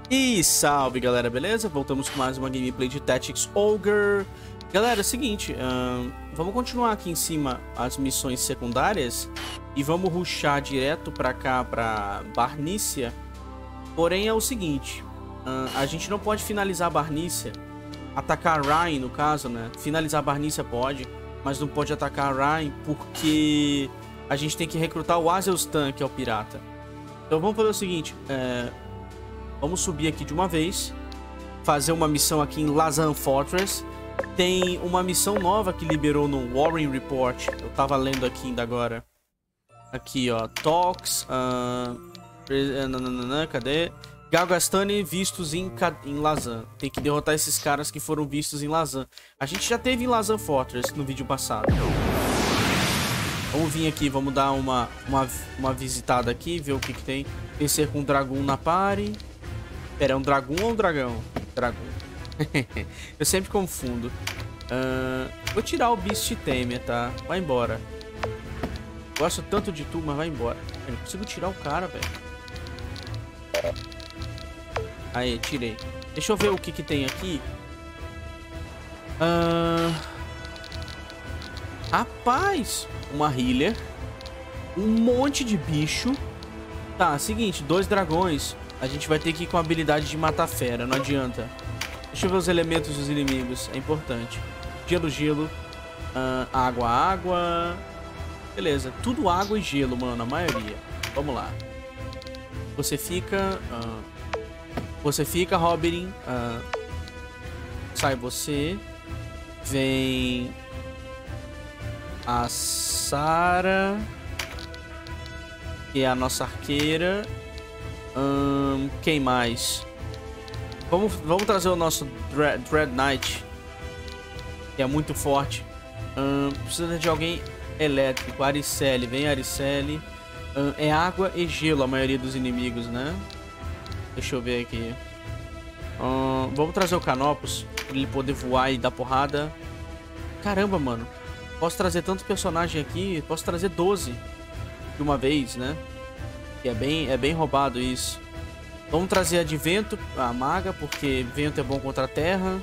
E salve galera, beleza? Voltamos com mais uma gameplay de Tactics Ogre. Galera, é o seguinte, vamos continuar aqui em cima as missões secundárias e vamos rushar direto pra cá, pra Barnícia. Porém é o seguinte, a gente não pode finalizar a Barnícia, atacar Ryan no caso, né? Finalizar a Barnícia pode, mas não pode atacar Ryan porque a gente tem que recrutar o Azelstan, que é o pirata. Então vamos fazer o seguinte, vamos subir aqui de uma vez, fazer uma missão aqui em Lazan Fortress. Tem uma missão nova que liberou no Warren Report. Eu tava lendo aqui ainda agora. Aqui, ó. Talks. Cadê? Gargastani vistos em Lazan. Tem que derrotar esses caras que foram vistos em Lazan. A gente já teve em Lazan Fortress no vídeo passado. Vamos vir aqui, vamos dar uma visitada aqui, ver o que tem. Vencer com um dragão na party. Pera, é um dragão ou um dragão? Dragão. Eu sempre confundo. Vou tirar o Beast Tamer, tá? Vai embora. Gosto tanto de tu, mas vai embora. Eu não consigo tirar o cara, velho. Aí, tirei. Deixa eu ver o que tem aqui. Rapaz, uma healer. Um monte de bicho. Tá, seguinte, 2 dragões. A gente vai ter que ir com a habilidade de matar fera, não adianta. Deixa eu ver os elementos dos inimigos, é importante. Gelo, gelo. Água, água. Beleza, tudo água e gelo, mano, a maioria. Vamos lá. Você fica... Robin. Sai você. Vem... a Sarah, que é a nossa arqueira. Quem mais? Vamos trazer o nosso Dread Knight, que é muito forte. Precisa de alguém elétrico. Aricele, vem Aricele. É água e gelo a maioria dos inimigos, né? Deixa eu ver aqui. Vamos trazer o Canopus, pra ele poder voar e dar porrada. Caramba, mano. Posso trazer tantos personagens aqui. Posso trazer 12 de uma vez, né? Que é bem roubado isso. Vamos trazer a de vento, a maga, porque vento é bom contra a terra.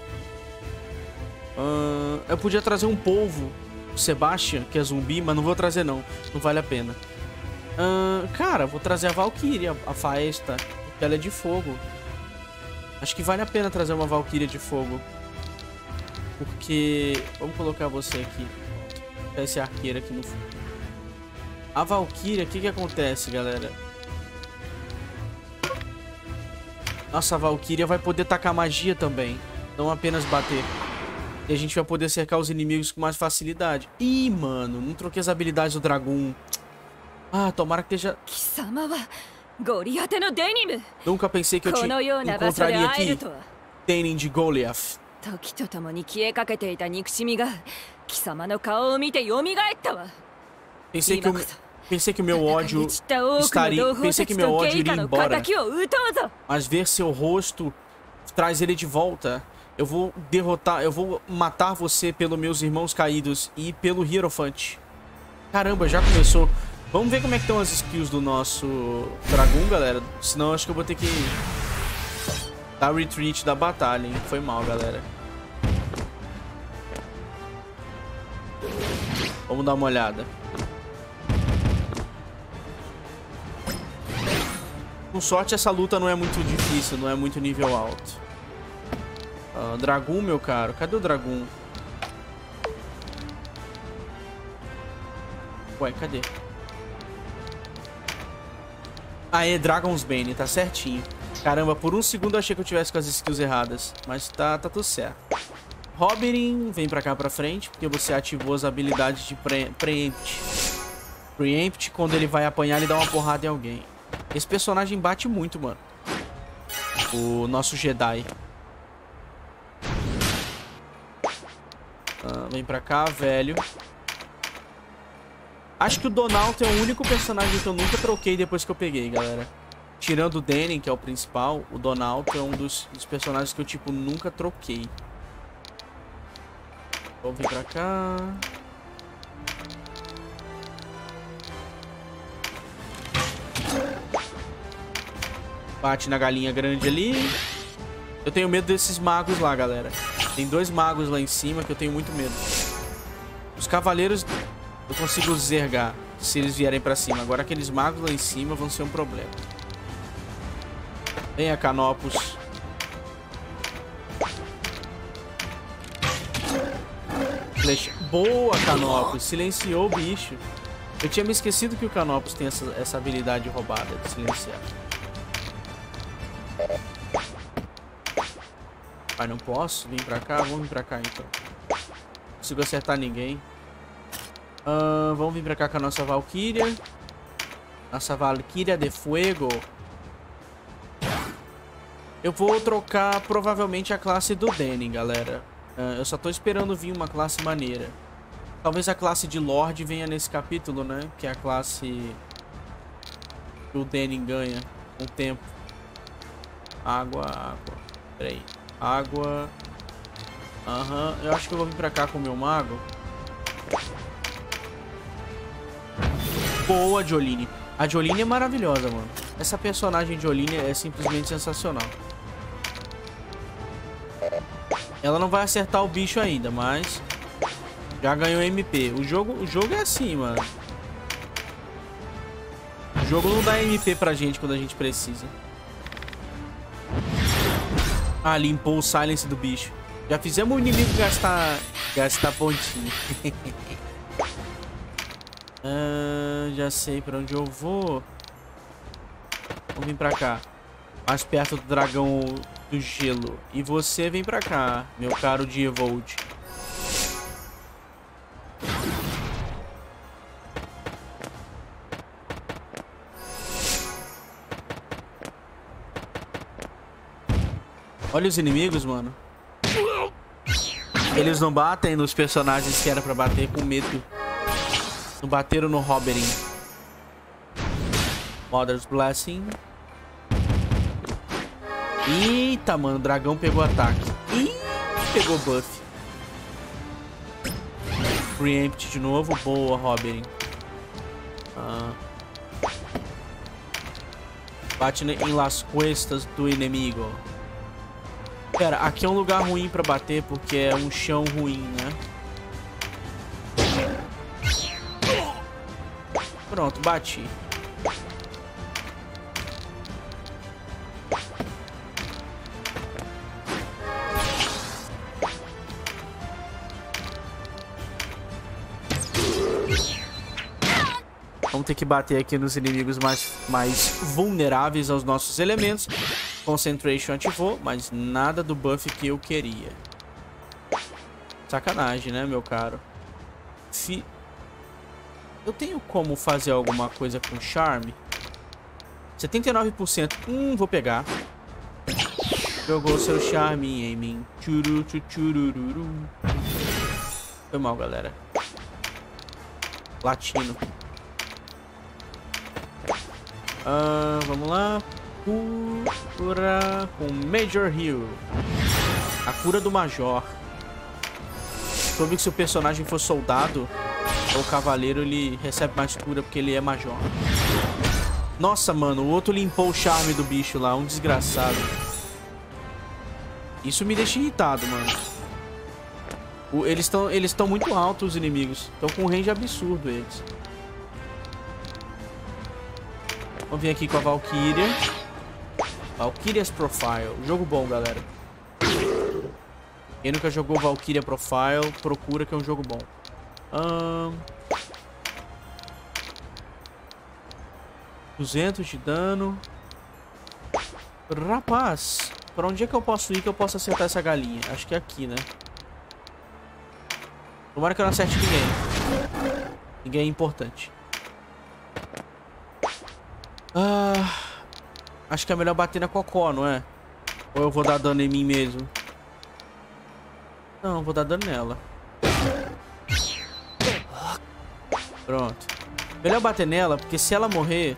Eu podia trazer um polvo, o Sebastian, que é zumbi, mas não vou trazer não. Não vale a pena. Cara, vou trazer a Valkyria, a Faesta, porque ela é de fogo. Acho que vale a pena trazer uma Valkyria de fogo. Porque... vamos colocar você aqui. Esse arqueiro aqui no fundo. A Valkyria, o que acontece, galera? Nossa, a Valkyria vai poder tacar magia também, não apenas bater. E a gente vai poder cercar os inimigos com mais facilidade. Ih, mano, não troquei as habilidades do dragão. Tomara que esteja... Nunca pensei que eu te encontraria aqui. Denim de Goliath. Pensei que o meu ódio iria embora. Mas ver seu rosto traz ele de volta. Eu vou matar você pelos meus irmãos caídos e pelo Hierophante. Caramba, já começou. Vamos ver como é que estão as skills do nosso dragão, galera. Senão acho que eu vou ter que dar retreat da batalha, hein? Foi mal, galera. Vamos dar uma olhada. Com sorte essa luta não é muito difícil, não é muito nível alto. Dragão, meu caro. Cadê o dragão? Ué, cadê? Aê, Dragon's Bane, tá certinho. Caramba, por um segundo eu achei que eu tivesse com as skills erradas. Mas tá tudo certo. Robin, vem pra cá pra frente, porque você ativou as habilidades de Preempt. Preempt, quando ele vai apanhar, ele dá uma porrada em alguém. Esse personagem bate muito, mano. O nosso Jedi. Vem pra cá, velho. Acho que o Donald é o único personagem que eu nunca troquei depois que eu peguei, galera. Tirando o Denim, que é o principal, o Donald é um dos personagens que eu, tipo, nunca troquei. Vamos vir pra cá. Bate na galinha grande ali. Eu tenho medo desses magos lá, galera. Tem 2 magos lá em cima que eu tenho muito medo. Os cavaleiros eu consigo zergar se eles vierem pra cima. Agora aqueles magos lá em cima vão ser um problema. Venha, Canopus. Flecha. Boa, Canopus. Silenciou o bicho. Eu tinha me esquecido que o Canopus tem essa habilidade roubada de silenciar. Pai, não posso vir pra cá? Vamos vir pra cá, então. Não consigo acertar ninguém. Vamos vir pra cá com a nossa Valkyria. Nossa Valkyria de Fuego. Eu vou trocar provavelmente a classe do Denning, galera. Eu só tô esperando vir uma classe maneira. Talvez a classe de Lorde venha nesse capítulo, né? Que é a classe que o Denning ganha com o tempo. Água, água. Pera aí. Água. Aham. Eu acho que eu vou vir pra cá com o meu mago. Boa, Jolene. A Jolene é maravilhosa, mano. Essa personagem Jolene é simplesmente sensacional. Ela não vai acertar o bicho ainda, mas já ganhou MP. O jogo é assim, mano. O jogo não dá MP pra gente quando a gente precisa. Ah, limpou o silence do bicho. Já fizemos o inimigo gastar pontinho. Já sei pra onde eu vou. Vamos vir pra cá. Mais perto do dragão do gelo. E você vem pra cá, meu caro Dievold. Olha os inimigos, mano. Eles não batem nos personagens que era pra bater com medo. Não bateram no Roberin. Mother's Blessing. Eita, mano. O dragão pegou ataque. Ih, pegou buff. Preempt de novo. Boa, Roberin. Bate em las cuestas do inimigo. Pera, aqui é um lugar ruim pra bater porque é um chão ruim, né? Pronto, bati. Vamos ter que bater aqui nos inimigos mais vulneráveis aos nossos elementos. Concentration ativou, mas nada do buff que eu queria. Sacanagem, né, meu caro? Eu tenho como fazer alguma coisa com charme? 79%. Vou pegar. Jogou seu charme em mim. Churururu. Foi mal, galera. Latino. Vamos lá. Cura com Major Heal. A cura do Major. Soube que se o personagem for soldado ou cavaleiro, ele recebe mais cura porque ele é major. Nossa, mano, o outro limpou o charme do bicho lá, um desgraçado. Isso me deixa irritado, mano. Eles estão muito altos, os inimigos. Estão com um range absurdo, eles. Vamos vir aqui com a Valkyria. Valkyria's Profile. Jogo bom, galera. Quem nunca jogou Valkyria Profile, procura que é um jogo bom. 200 de dano. Rapaz, pra onde é que eu posso ir que eu possa acertar essa galinha? Acho que é aqui, né? Tomara que eu não acerte ninguém. Ninguém é importante. Acho que é melhor bater na Cocó, não é? Ou eu vou dar dano em mim mesmo? Não, vou dar dano nela. Pronto. Melhor bater nela, porque se ela morrer...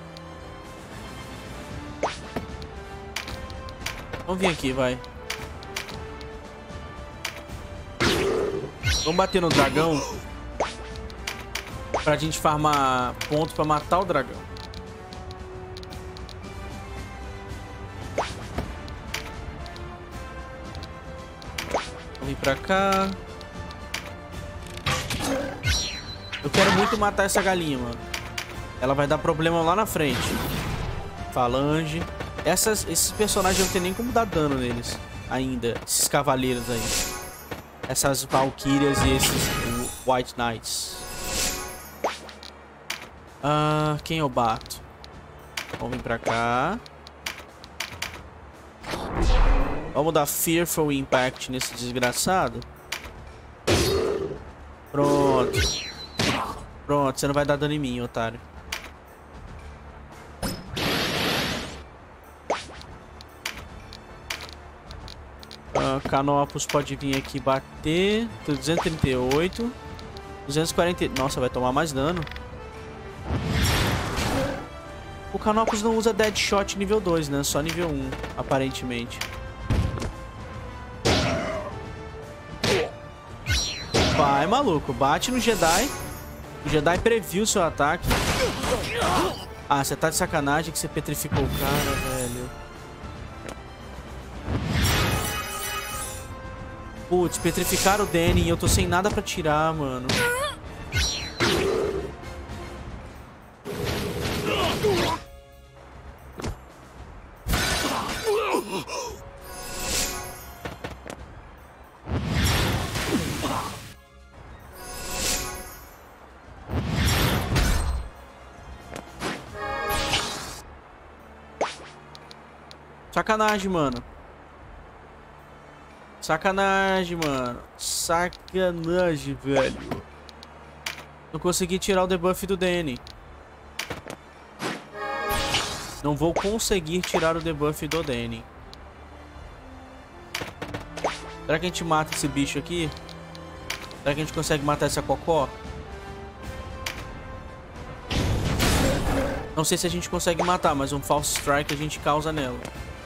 Vamos vir aqui, vai. Vamos bater no dragão. Pra gente farmar pontos pra matar o dragão. pra cá. Eu quero muito matar essa galinha, mano. Ela vai dar problema lá na frente. Falange. Esses personagens não tem nem como dar dano neles ainda. Esses cavaleiros aí. Essas Valkyrias e esses White Knights. Quem eu bato? Vamos vir pra cá. Vamos dar Fearful Impact nesse desgraçado. Pronto. Pronto, você não vai dar dano em mim, otário. Canopus pode vir aqui bater. 238. 240. Nossa, vai tomar mais dano. O Canopus não usa Deadshot nível 2, né? Só nível 1, aparentemente. Vai, maluco. Bate no Jedi. O Jedi previu seu ataque. Ah, você tá de sacanagem que você petrificou o cara, velho. Putz, petrificaram o Danny e eu tô sem nada pra tirar, mano. Sacanagem, mano. Sacanagem, mano. Sacanagem, velho. Não consegui tirar o debuff do Danny. Não vou conseguir tirar o debuff do Danny. Será que a gente mata esse bicho aqui? Será que a gente consegue matar essa cocó? Não sei se a gente consegue matar, mas um False Strike a gente causa nela.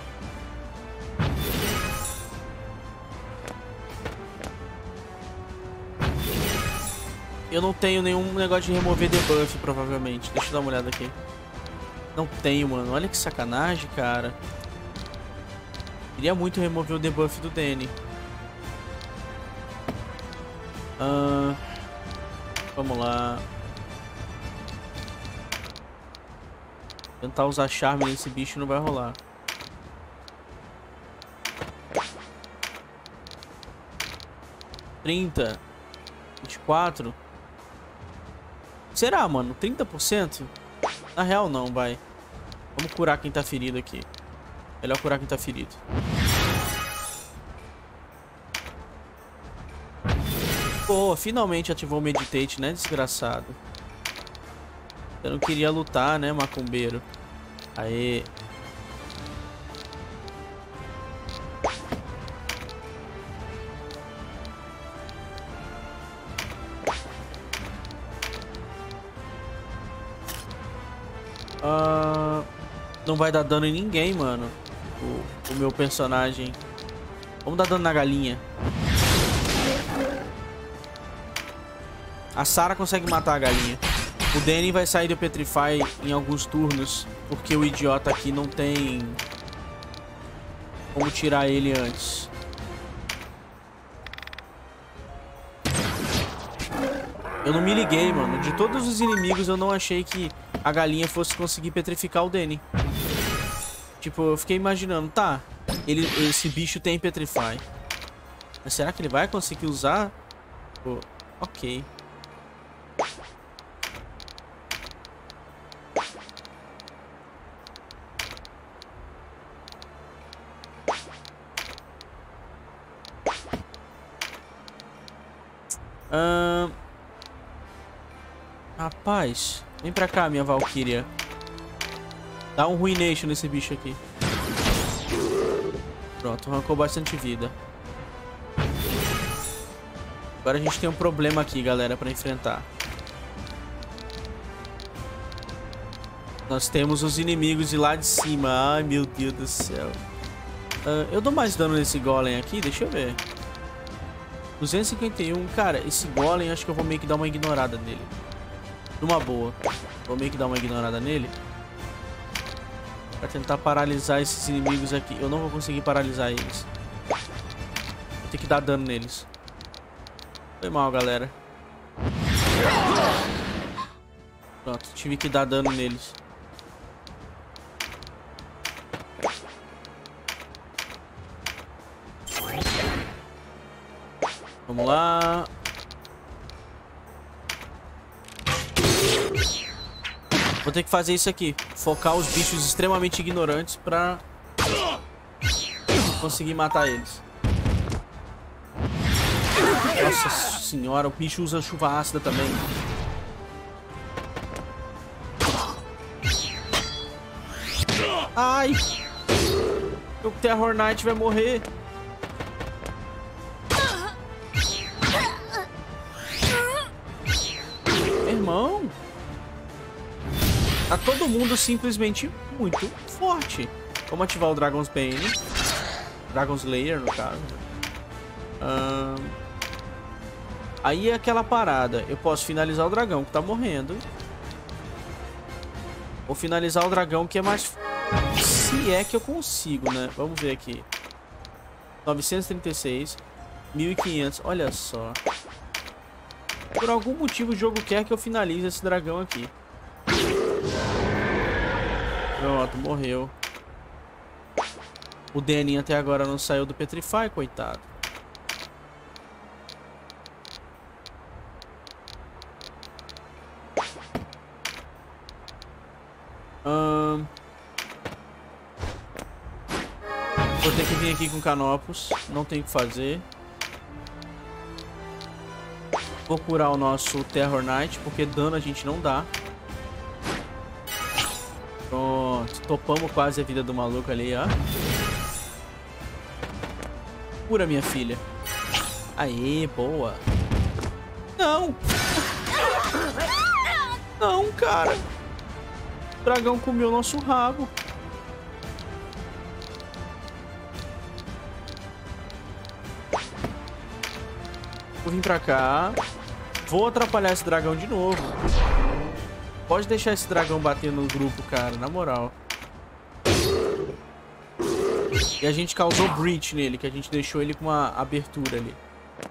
Eu não tenho nenhum negócio de remover debuff, provavelmente. Deixa eu dar uma olhada aqui. Não tenho, mano. Olha que sacanagem, cara. Queria muito remover o debuff do Danny. Vamos lá. Tentar usar charme nesse bicho não vai rolar. $30. 24. Será, mano? 30%? Na real não, vai. Vamos curar quem tá ferido aqui. Melhor curar quem tá ferido. Pô, finalmente ativou o Meditate, né, desgraçado? Eu não queria lutar, né, macumbeiro? Aê. Não vai dar dano em ninguém, mano. O meu personagem. Vamos dar dano na galinha. A Sarah consegue matar a galinha. O Danny vai sair do Petrify em alguns turnos, porque o idiota aqui não tem como tirar ele antes. Eu não me liguei, mano. De todos os inimigos, eu não achei que a galinha fosse conseguir petrificar o Danny. Tipo, eu fiquei imaginando, tá, esse bicho tem Petrify. Mas será que ele vai conseguir usar? Pô, ok. Rapaz, vem pra cá, minha Valkyria. Dá um Ruination nesse bicho aqui. Pronto, arrancou bastante vida. Agora a gente tem um problema aqui, galera, pra enfrentar. Nós temos os inimigos de lá de cima. Ai, meu Deus do céu. Eu dou mais dano nesse golem aqui? Deixa eu ver. 251. Cara, esse golem, acho que eu vou meio que dar uma ignorada nele. Numa boa. Vou meio que dar uma ignorada nele. Pra tentar paralisar esses inimigos aqui. Eu não vou conseguir paralisar eles. Tem que dar dano neles. Foi mal, galera. Pronto, tive que dar dano neles. Vamos lá. Vou ter que fazer isso aqui. Focar os bichos extremamente ignorantes pra conseguir matar eles. Nossa senhora, o bicho usa chuva ácida também. Ai! O Terror Knight vai morrer. Irmão. Tá todo mundo simplesmente muito forte. Vamos ativar o Dragon's Bane. Dragon's Lair, no caso. Aí é aquela parada. Eu posso finalizar o dragão que tá morrendo. Ou finalizar o dragão que é mais... Se é que eu consigo, né? Vamos ver aqui. 936. 1500. Olha só. Por algum motivo o jogo quer que eu finalize esse dragão aqui. Pronto, morreu. O Denin até agora não saiu do Petrify, coitado. Vou ter que vir aqui com Canopus. Não tem o que fazer. Vou curar o nosso Terror Knight, porque dano a gente não dá. Pronto. Topamos quase a vida do maluco ali, ó. Cura, minha filha. Aê, boa. Não. Não, cara. O dragão comeu nosso rabo. Vou vir pra cá. Vou atrapalhar esse dragão de novo. Pode deixar esse dragão bater no grupo, cara. Na moral. E a gente causou breach nele, que a gente deixou ele com uma abertura ali.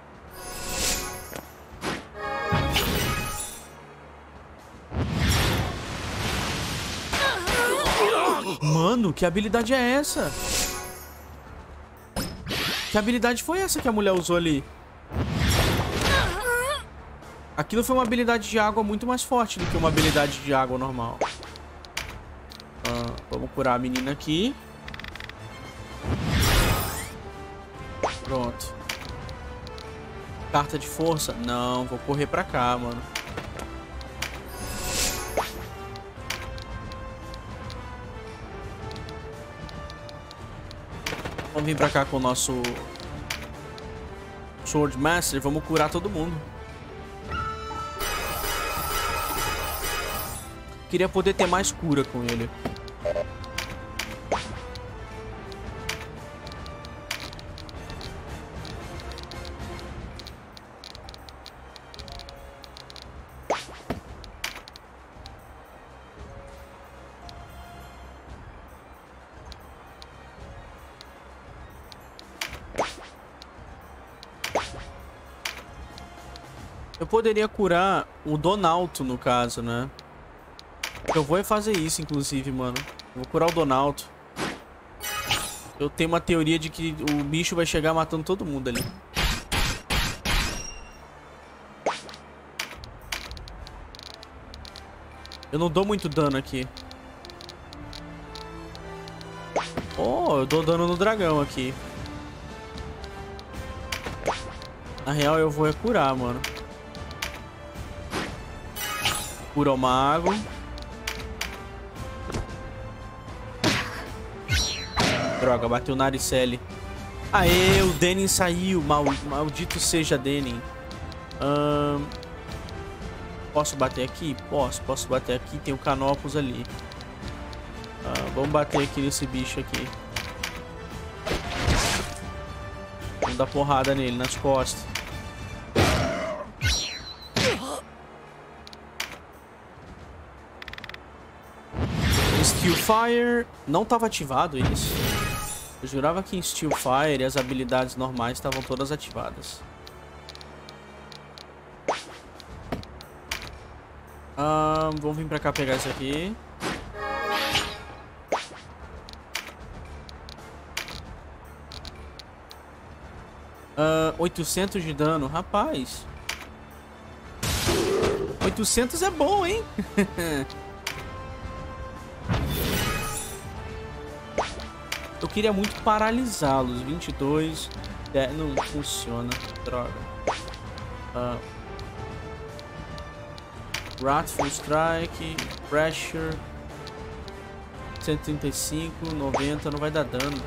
Mano, que habilidade é essa? Que habilidade foi essa que a mulher usou ali? Aquilo foi uma habilidade de água muito mais forte do que uma habilidade de água normal. Vamos curar a menina aqui. Pronto. Carta de força? Não, vou correr pra cá, mano. Vamos vir pra cá com o nosso Sword Master. Vamos curar todo mundo. Queria poder ter mais cura com ele. Eu poderia curar o Donalto, no caso, né? Eu vou fazer isso, inclusive, mano. Eu vou curar o Donalto. Eu tenho uma teoria de que o bicho vai chegar matando todo mundo ali. Eu não dou muito dano aqui. Oh, eu dou dano no dragão aqui. Na real, eu vou curar, mano. Cura o mago. Droga, bateu o Naricelli. Aê, o Denin saiu. Maldito seja Denin. Posso bater aqui? Posso bater aqui. Tem o Canopus ali. Vamos bater aqui nesse bicho aqui. Vamos dar porrada nele, nas costas. Skill Fire. Não estava ativado isso. Eu jurava que em Steelfire as habilidades normais estavam todas ativadas. Vamos vir pra cá pegar isso aqui. Ah, 800 de dano, rapaz. 800 é bom, hein? Eu queria muito paralisá-los. 22. Não funciona. Droga. Wrathful Strike. Pressure. 135. 90. Não vai dar dano.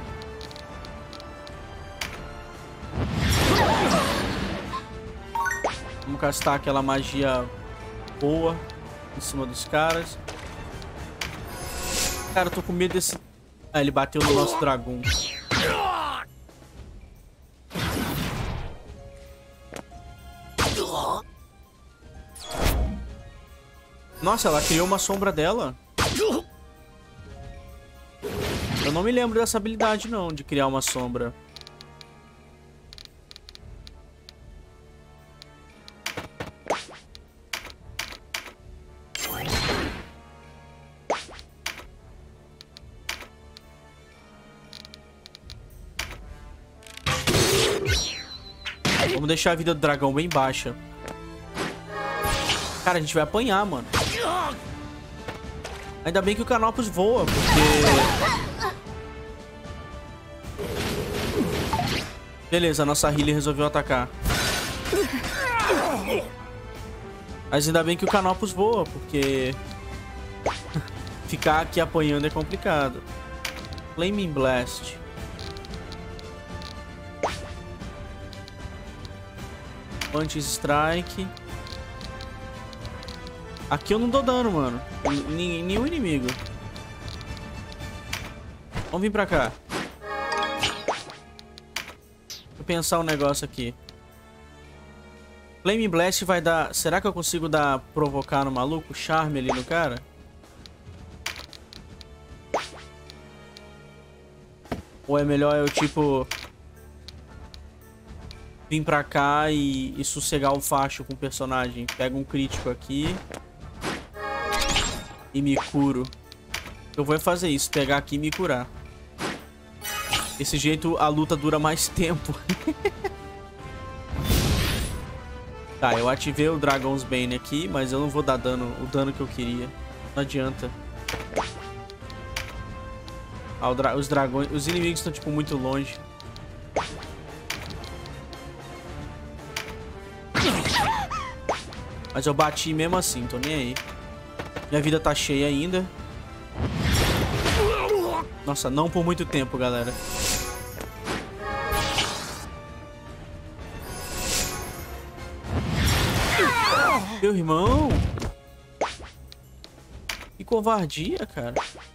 Vamos castar aquela magia boa em cima dos caras. Cara, eu tô com medo desse... Ah, ele bateu no nosso dragão. Nossa, ela criou uma sombra dela. Eu não me lembro dessa habilidade, não, de criar uma sombra. Vamos deixar a vida do dragão bem baixa. Cara, a gente vai apanhar, mano. Ainda bem que o Canopus voa, porque... Beleza, a nossa healer resolveu atacar. Mas ainda bem que o Canopus voa, porque... Ficar aqui apanhando é complicado. Flaming Blast. Punch Strike. Aqui eu não dou dano, mano. Nenhum inimigo. Vamos vir pra cá. Vou pensar um negócio aqui. Flame Blast vai dar... Será que eu consigo dar... Provocar no maluco? Charme ali no cara? Ou é melhor eu, tipo... Vim pra cá e sossegar o facho com o personagem. Pega um crítico aqui. E me curo. Eu vou fazer isso. Pegar aqui e me curar. Desse jeito a luta dura mais tempo. Tá, eu ativei o Dragon's Bane aqui. Mas eu não vou dar dano, o dano que eu queria. Não adianta. Ah, os dragões... Os inimigos estão, tipo, muito longe. Mas eu bati mesmo assim, tô nem aí. Minha vida tá cheia ainda. Nossa, não por muito tempo, galera. Meu irmão! Que covardia, cara.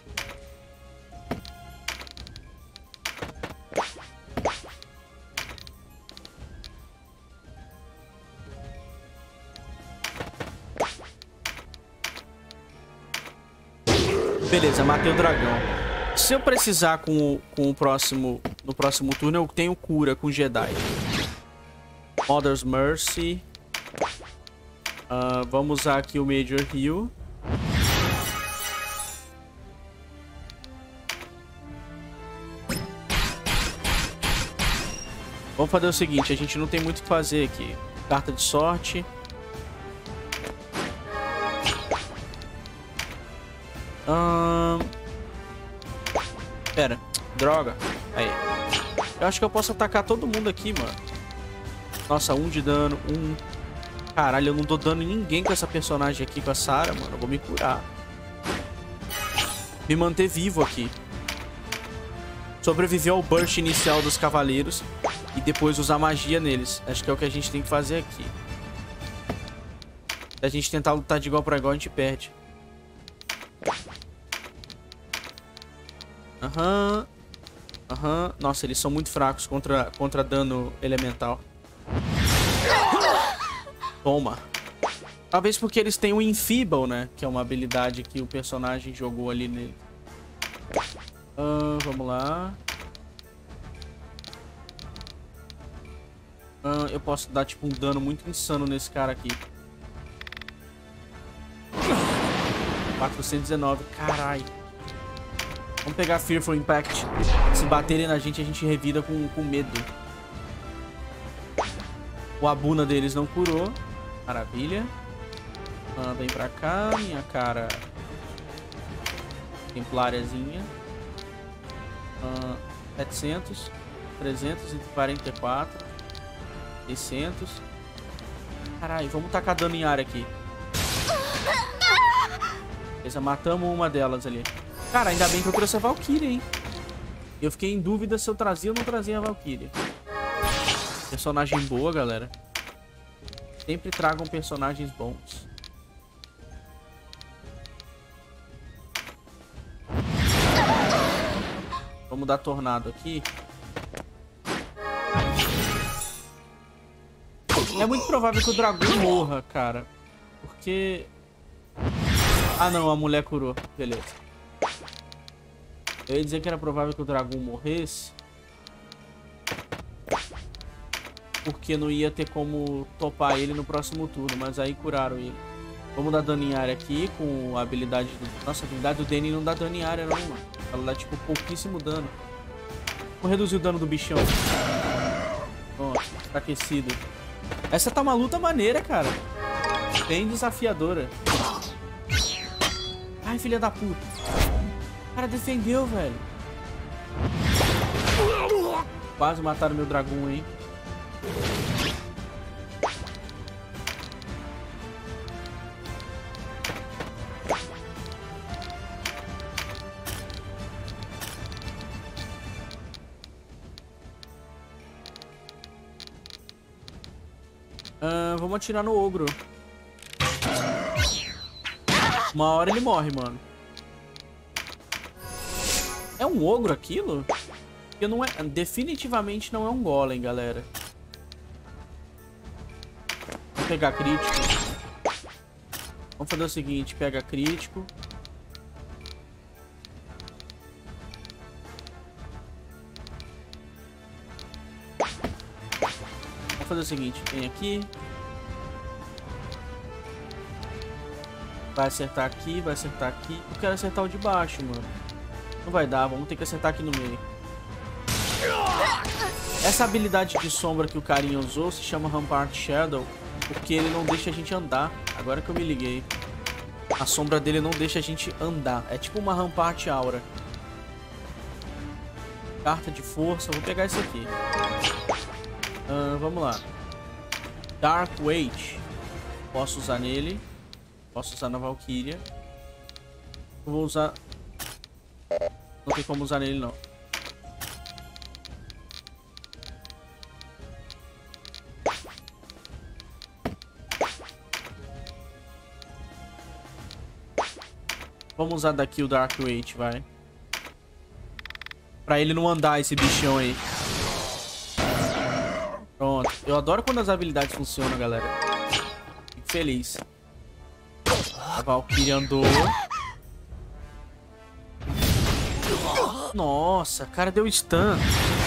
Beleza, matei o dragão. Se eu precisar no próximo turno, eu tenho cura com Jedi. Mother's Mercy. Vamos usar aqui o Major Heal. Vamos fazer o seguinte, a gente não tem muito o que fazer aqui. Carta de sorte. Pera, droga. Aí. Eu acho que eu posso atacar todo mundo aqui, mano. Nossa, 1 de dano, 1. Caralho, eu não dou dano em ninguém com essa personagem aqui, com a Sarah, mano. Eu vou me curar. Me manter vivo aqui. Sobreviver ao burst inicial dos cavaleiros. E depois usar magia neles. Acho que é o que a gente tem que fazer aqui. Se a gente tentar lutar de igual pra igual, a gente perde. Nossa, eles são muito fracos contra dano elemental. Toma. Talvez porque eles têm o Enfeeble, né? Que é uma habilidade que o personagem jogou ali nele. Vamos lá. Eu posso dar, tipo, um dano muito insano nesse cara aqui. 419, carai. Vamos pegar Fearful Impact. Se baterem na gente, a gente revida com medo. O Abuna deles não curou. Maravilha. Vem pra cá, minha cara. Templáriazinha. 700. 344. 600. Caralho, vamos tacar dano em área aqui. Beleza, matamos uma delas ali. Cara, ainda bem que eu trouxe a Valkyria, hein? Eu fiquei em dúvida se eu trazia ou não trazia a Valkyria. Personagem boa, galera. Sempre tragam personagens bons. Vamos dar tornado aqui. É muito provável que o dragão morra, cara. Porque... Ah, não. A mulher curou. Beleza. Eu ia dizer que era provável que o dragão morresse. Porque não ia ter como topar ele no próximo turno. Mas aí curaram ele. Vamos dar dano em área aqui com a habilidade do... Nossa, a habilidade do Danny não dá dano em área não, mano. Ela dá, tipo, pouquíssimo dano. Vou reduzir o dano do bichão. Pronto, enfraquecido. Essa tá uma luta maneira, cara. Bem desafiadora. Ai, filha da puta. O cara defendeu, velho. Quase mataram meu dragão, hein. Vamos atirar no ogro. Uma hora ele morre, mano. É um ogro aquilo? Porque não é... Definitivamente não é um golem, galera. Vamos pegar crítico. Vamos fazer o seguinte. Pega crítico. Vamos fazer o seguinte. Vem aqui. Vai acertar aqui, vai acertar aqui. Eu quero acertar o de baixo, mano. Não vai dar, vamos ter que acertar aqui no meio. Essa habilidade de sombra que o carinha usou se chama Rampart Shadow, porque ele não deixa a gente andar. Agora que eu me liguei. A sombra dele não deixa a gente andar. É tipo uma Rampart Aura. Carta de força, vou pegar esse aqui. Vamos lá. Dark Weight. Posso usar nele. Posso usar na Valkyria. Eu vou usar... Não tem como usar nele, não. Vamos usar daqui o Dark Weight, vai. Pra ele não andar, esse bichão aí. Pronto. Eu adoro quando as habilidades funcionam, galera. Fico feliz. A Valkyria andou. Nossa, cara deu stun.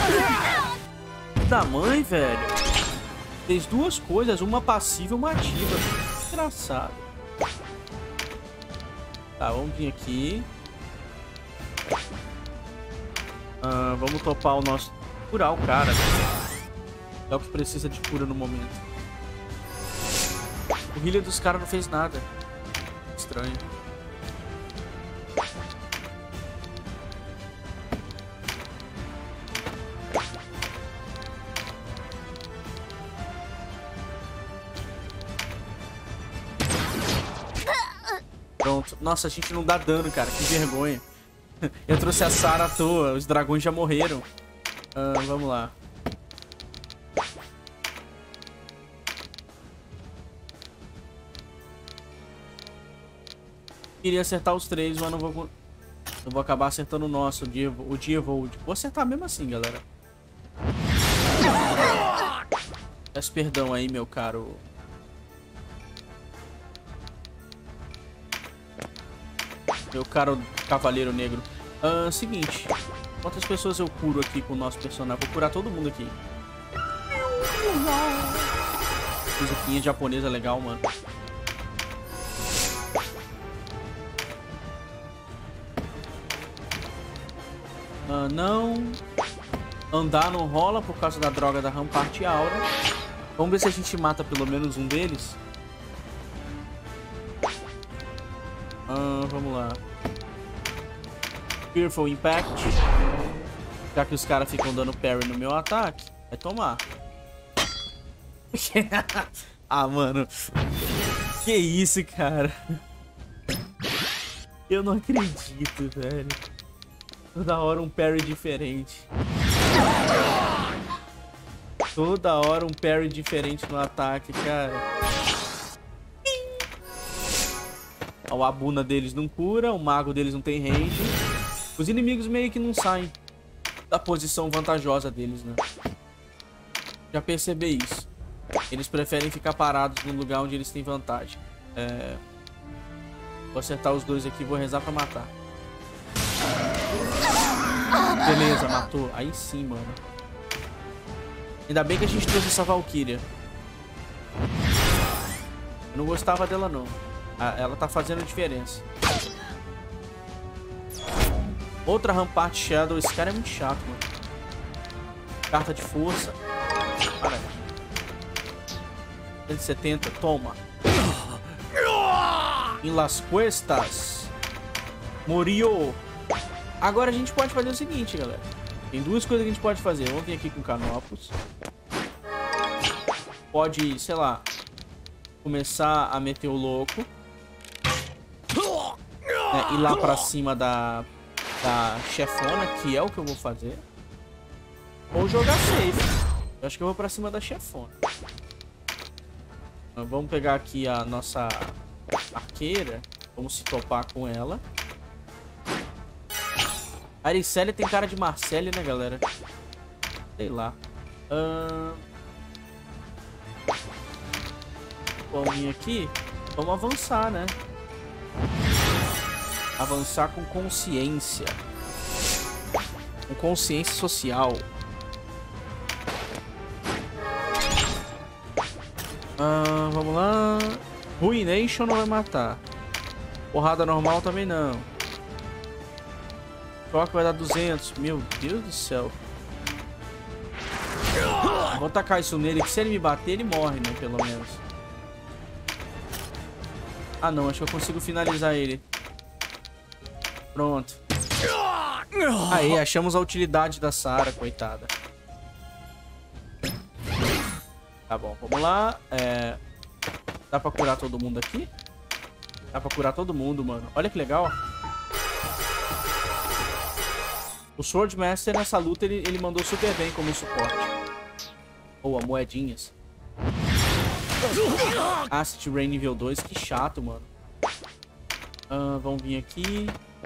Da mãe, velho. Fez duas coisas, uma passiva e uma ativa. Engraçado. Tá, vamos vir aqui. Vamos topar o nosso... Curar o cara. É o que precisa de cura no momento. O healer dos caras não fez nada. Estranho. Pronto. Nossa, a gente não dá dano, cara. Que vergonha. Eu trouxe a Sarah à toa. Os dragões já morreram. Vamos lá. Queria acertar os três, mas não vou acabar acertando o nosso, o Dievold. Vou acertar mesmo assim, galera. Peço perdão aí, meu caro. Meu caro Cavaleiro Negro. Seguinte. Quantas pessoas eu curo aqui com o nosso personagem? Vou curar todo mundo aqui. Musiquinha japonesa legal, mano. Não. Andar não rola por causa da droga da Rampart Aura. Vamos ver se a gente mata pelo menos um deles. Vamos lá. Fearful Impact. Já que os caras ficam dando parry no meu ataque, vai tomar. Ah, mano. Que isso, cara. Eu não acredito, velho. Toda hora um parry diferente. Toda hora um parry diferente no ataque, cara. O Abuna deles não cura, o mago deles não tem range. Os inimigos meio que não saem da posição vantajosa deles, né? Já percebi isso. Eles preferem ficar parados no lugar onde eles têm vantagem. Vou acertar os dois aqui e vou rezar pra matar. Beleza, matou. Aí sim, mano. Ainda bem que a gente trouxe essa Valkyria. Eu não gostava dela, não. Ela tá fazendo diferença. Outra Rampart Shadow. Esse cara é muito chato, mano. Carta de força. Para aí. 170, toma. Em Las Cuestas. Moriu. Agora a gente pode fazer o seguinte, galera. Tem duas coisas que a gente pode fazer. Vamos vir aqui com Canopus. Pode, sei lá, começar a meter o louco. Ir lá pra cima da chefona, que é o que eu vou fazer. Ou jogar safe. Eu acho que eu vou pra cima da chefona. Vamos pegar aqui a nossa arqueira. Vamos se topar com ela. A Aricélia tem cara de Marcelle, né, galera? Sei lá. Vamos vir aqui. Vamos avançar, né? Avançar com consciência. Com consciência social. Vamos lá. Ruination não vai matar. Porrada normal também não. Choque vai dar 200. Meu Deus do céu. Vou tacar isso nele, que se ele me bater, ele morre, né? Pelo menos. Ah, não. Acho que eu consigo finalizar ele. Pronto. Aí, achamos a utilidade da Sarah, coitada. Tá bom, vamos lá. Dá pra curar todo mundo aqui? Dá pra curar todo mundo, mano. Olha que legal. O Swordmaster nessa luta, ele mandou super bem como suporte. Boa, moedinhas. Acid Rain nível 2, que chato, mano. Vamos vir aqui.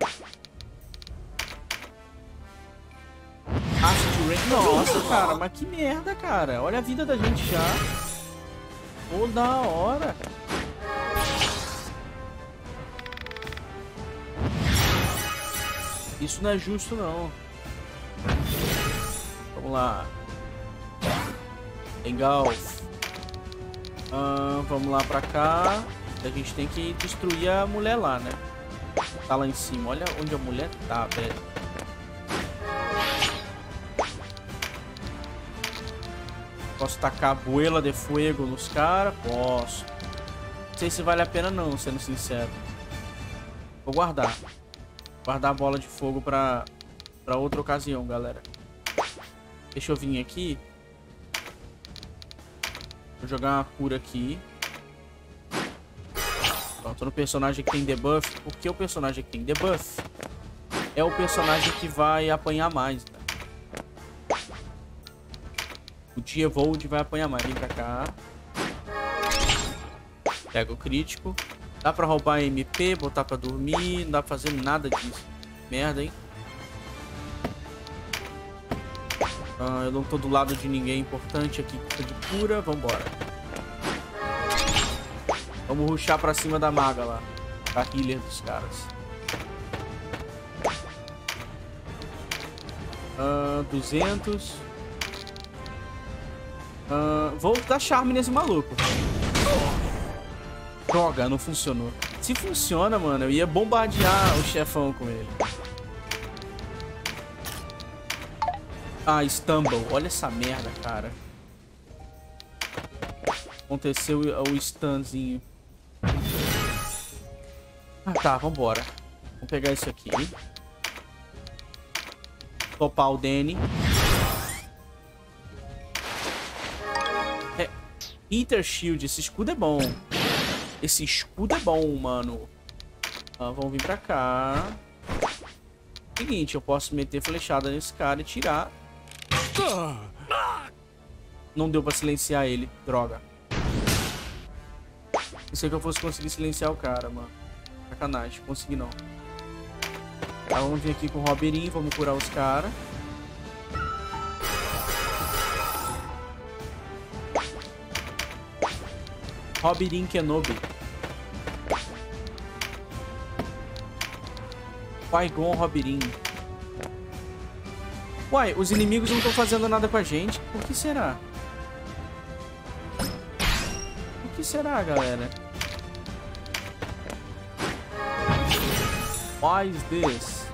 Acid Rain. Nossa, cara, mas que merda, cara. Olha a vida da gente já. Toda hora. Isso não é justo, não. Vamos lá. Engulf. Vamos lá pra cá. A gente tem que destruir a mulher lá, né? Tá lá em cima. Olha onde a mulher tá, velho. Posso tacar a Buela de Fuego nos caras? Posso. Não sei se vale a pena não, sendo sincero. Vou guardar. Guardar a bola de fogo pra outra ocasião, galera. Deixa eu vir aqui. Vou jogar uma cura aqui. Pronto, no personagem que tem debuff. Por que o personagem que tem debuff? É o personagem que vai apanhar mais, né? O Dievold vai apanhar mais. Vem pra cá. Pega o crítico. Dá pra roubar MP, botar pra dormir. Não dá pra fazer nada disso. Merda, hein? Eu não tô do lado de ninguém importante aqui. Precisa de cura. Vambora. Vamos rushar pra cima da maga lá. A healer dos caras. 200. Vou dar charme nesse maluco. Droga, não funcionou. Se funciona, mano, eu ia bombardear o chefão com ele. Ah, Stumble. Olha essa merda, cara. Aconteceu o stunzinho. Ah, tá, vambora. Vamos pegar isso aqui. Topar o Danny. Peter Shield. Esse escudo é bom. Esse escudo é bom, mano. Vamos vir pra cá. Seguinte, eu posso meter flechada nesse cara e tirar. Não deu pra silenciar ele. Droga. Pensei que eu fosse conseguir silenciar o cara, mano. Sacanagem. Consegui não. Tá, vamos vir aqui com o Robirin. Vamos curar os caras. Robirin Kenobi. Qui-Gon Robirin. Uai, os inimigos não estão fazendo nada com a gente. Por que será? Por que será, galera? Why is this?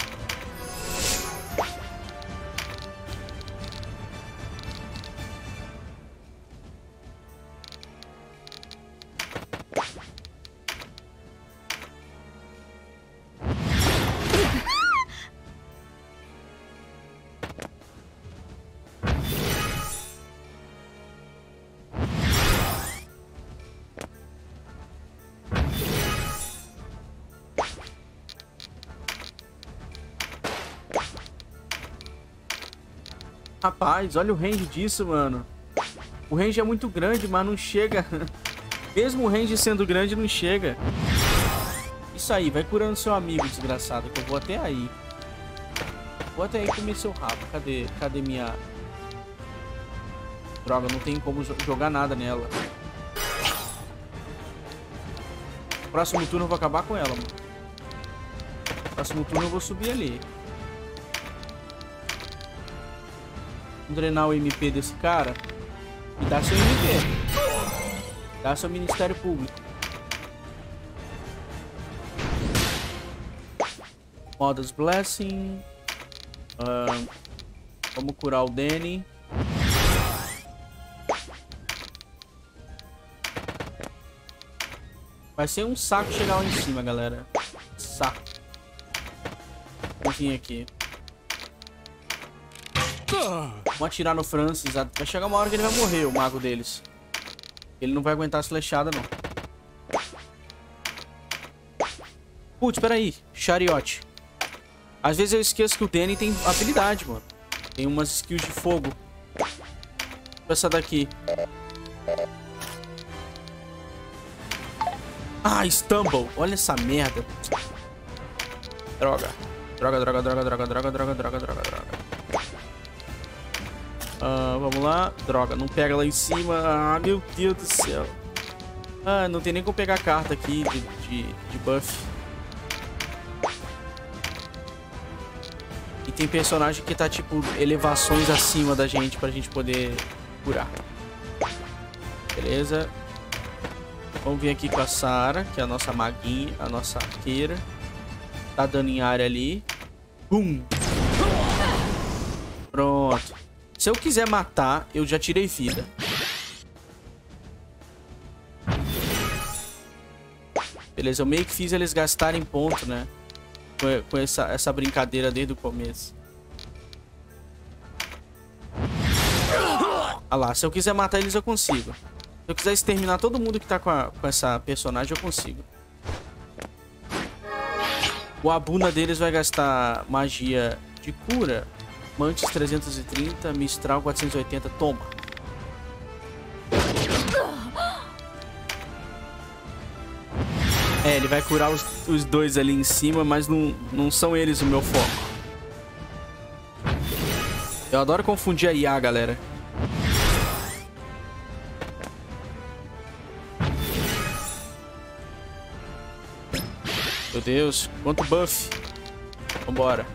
Rapaz, olha o range disso, mano. O range é muito grande, mas não chega. Mesmo o range sendo grande, não chega. Isso aí, vai curando seu amigo, desgraçado, que eu vou até aí. Vou até aí comer seu rabo. Cadê minha... Droga, não tem como jogar nada nela. Próximo turno eu vou acabar com ela, mano. Próximo turno eu vou subir ali. Vamos drenar o MP desse cara. E dá seu MP. Dá seu Ministério Público. Modus Blessing. Vamos curar o Danny. Vai ser um saco chegar lá em cima, galera. Saco. Vamos vir aqui. Vamos atirar no Francis. Vai chegar uma hora que ele vai morrer, o mago deles. Ele não vai aguentar as flechadas, não. Putz, peraí. Chariot. Às vezes eu esqueço que o Danny tem habilidade, mano. Tem umas skills de fogo. Essa daqui. Ah, Stumble. Olha essa merda. Droga. Droga. Vamos lá. Droga, não pega lá em cima. Ah, meu Deus do céu. Ah, não tem nem como pegar carta aqui de buff. E tem personagem que tá, tipo, elevações acima da gente pra gente poder curar. Beleza. Vamos vir aqui com a Sarah, que é a nossa maguinha, a nossa arqueira. Tá dando em área ali. Bum! Pronto. Se eu quiser matar, eu já tirei vida. Beleza, eu meio que fiz eles gastarem ponto, né? Com essa brincadeira desde o começo. Ah lá, se eu quiser matar eles, eu consigo. Se eu quiser exterminar todo mundo que tá com essa personagem, eu consigo. O Abuna deles vai gastar magia de cura. Mantis 330, Mistral 480, toma. É, ele vai curar os dois ali em cima, mas não são eles o meu foco. Eu adoro confundir a IA, galera. Meu Deus, quanto buff. Vambora.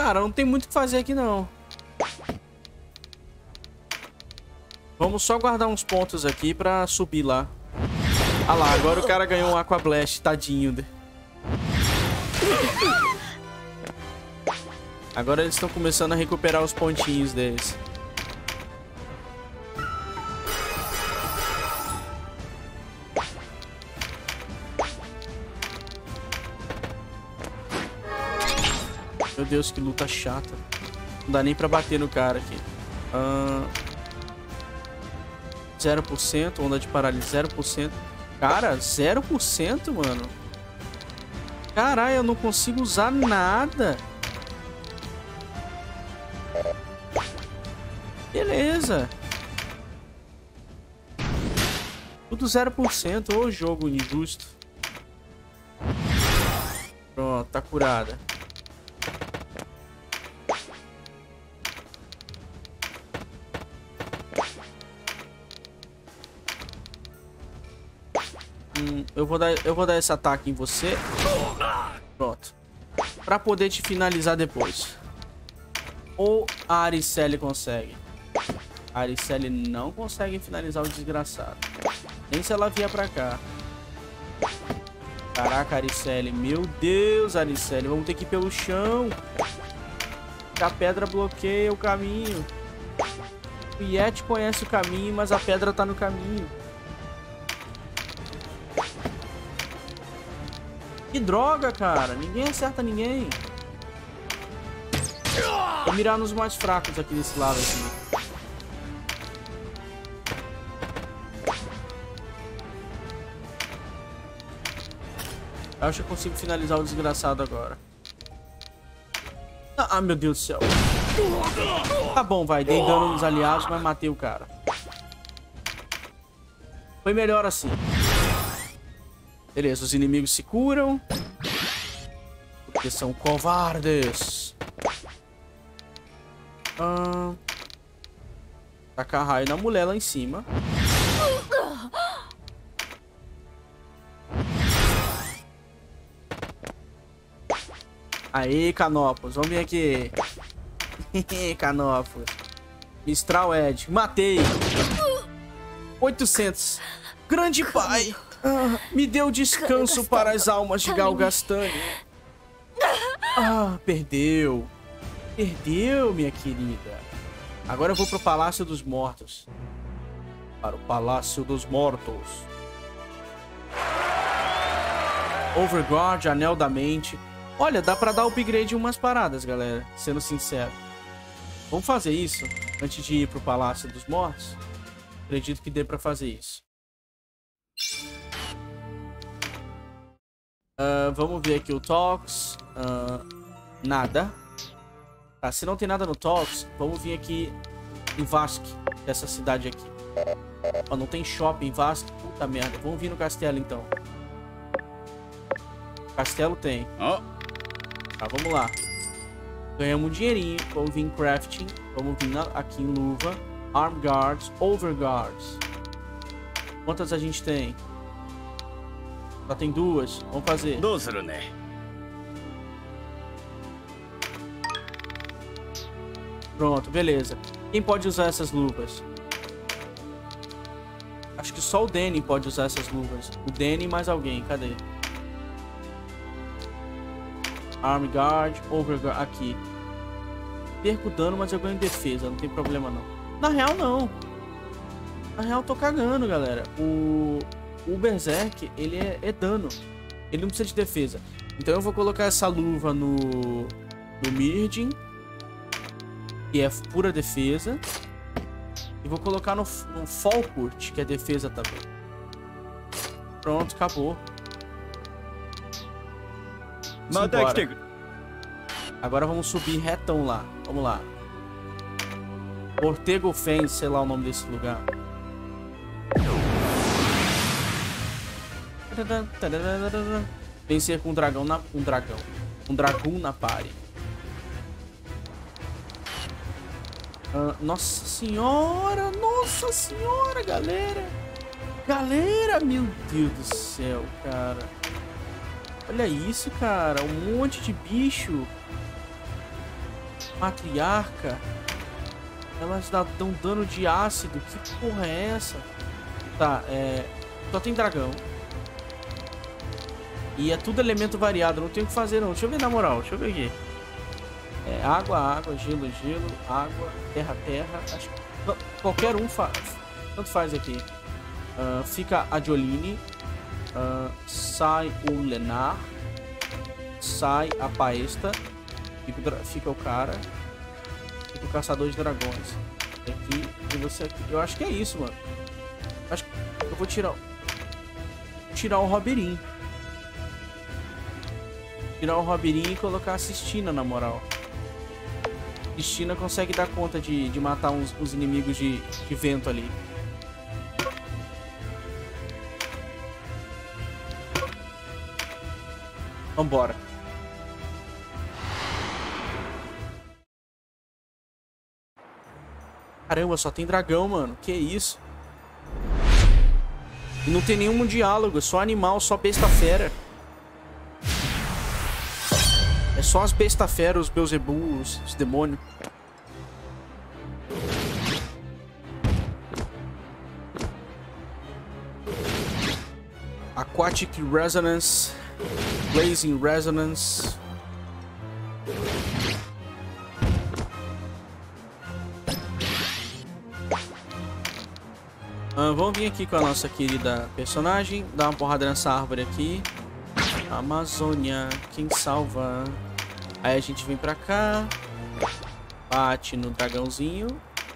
Cara, não tem muito o que fazer aqui, não. Vamos só guardar uns pontos aqui pra subir lá. Ah lá, agora o cara ganhou um Aqua Blast, tadinho. Agora eles estão começando a recuperar os pontinhos deles. Meu Deus, que luta chata. Não dá nem pra bater no cara aqui. 0%, onda de paralisia, 0%. Cara, 0%, mano. Caralho, eu não consigo usar nada. Beleza. Tudo 0%. Ô, jogo injusto. Pronto, tá curada. Eu vou dar esse ataque em você. Pronto. Pra poder te finalizar depois. Ou a Ariceli consegue. A Ariceli não consegue finalizar o desgraçado. Nem se ela vier pra cá. Caraca, Ariceli. Meu Deus, Ariceli. Vamos ter que ir pelo chão. A pedra bloqueia o caminho. O Yeti conhece o caminho, mas a pedra tá no caminho. Que droga, cara. Ninguém acerta ninguém. Vou mirar nos mais fracos aqui desse lado. Aqui. Eu acho que eu consigo finalizar o desgraçado agora. Ah, meu Deus do céu. Tá bom, vai. Dei dano nos aliados, mas matei o cara. Foi melhor assim. Beleza, os inimigos se curam. Porque são covardes. Tacar raio na mulher lá em cima. Aí, Canopus. Vamos vir aqui. Canopus. Mistral Ed. Matei. 800. Grande pai. Me deu descanso para as almas de Galgastani. Perdeu. Perdeu, minha querida. Agora eu vou pro Palácio dos Mortos. Para o Palácio dos Mortos. Overguard, Anel da Mente. Olha, dá pra dar upgrade em umas paradas, galera. Sendo sincero. Vamos fazer isso antes de ir pro Palácio dos Mortos? Acredito que dê pra fazer isso. Vamos ver aqui o Talks. Nada. Tá, se não tem nada no Talks, vamos vir aqui em Vask, dessa cidade aqui. Não tem shopping em Vask. Puta merda. Vamos vir no castelo então. Castelo tem. Tá, vamos lá. Ganhamos um dinheirinho. Vamos vir em crafting. Vamos vir aqui em luva. Arm guards, overguards. Quantas a gente tem? Só tem duas. Vamos fazer. Pronto, beleza. Quem pode usar essas luvas? Acho que só o Danny pode usar essas luvas. O Danny e mais alguém. Cadê? Arm guard, overguard. Aqui. Perco dano, mas eu ganho defesa. Não tem problema não. Na real, não. Na real, tô cagando, galera. O Berserk, ele é dano. Ele não precisa de defesa. Então eu vou colocar essa luva no Mirdin, que é pura defesa. E vou colocar no Falkurt, que é defesa também. Pronto, acabou. Agora vamos subir retão lá. Vamos lá. Ortego Fens, sei lá o nome desse lugar. Vencer com um dragão na... Um dragão na party. Nossa senhora, galera. Galera, meu Deus do céu, cara. Olha isso, cara. Um monte de bicho. Matriarca. Elas dão dano de ácido. Que porra é essa? Tá, só tem dragão. E é tudo elemento variado. Não tem o que fazer, não. Deixa eu ver na moral. Deixa eu ver aqui. Água, água, gelo, gelo, água, terra, terra. Acho que qualquer um faz. Tanto faz aqui. Fica a Jolene. Sai o Lenar. Sai a Paesta. Fica o cara. Fica o caçador de dragões. Aqui e você aqui. Eu acho que é isso, mano. Acho que eu vou tirar o Robirim. Tirar o Robirim e colocar a Cistina, na moral. Cistina consegue dar conta de matar uns inimigos de vento ali. Vambora. Caramba, só tem dragão, mano. Que isso? E não tem nenhum diálogo. É só animal, só besta fera. É só as besta fera, os Beelzebub, os demônios. Aquatic Resonance. Blazing Resonance. Vamos vir aqui com a nossa querida personagem. Dar uma porrada nessa árvore aqui. Amazônia, quem salva? Aí a gente vem pra cá. Bate no dragãozinho.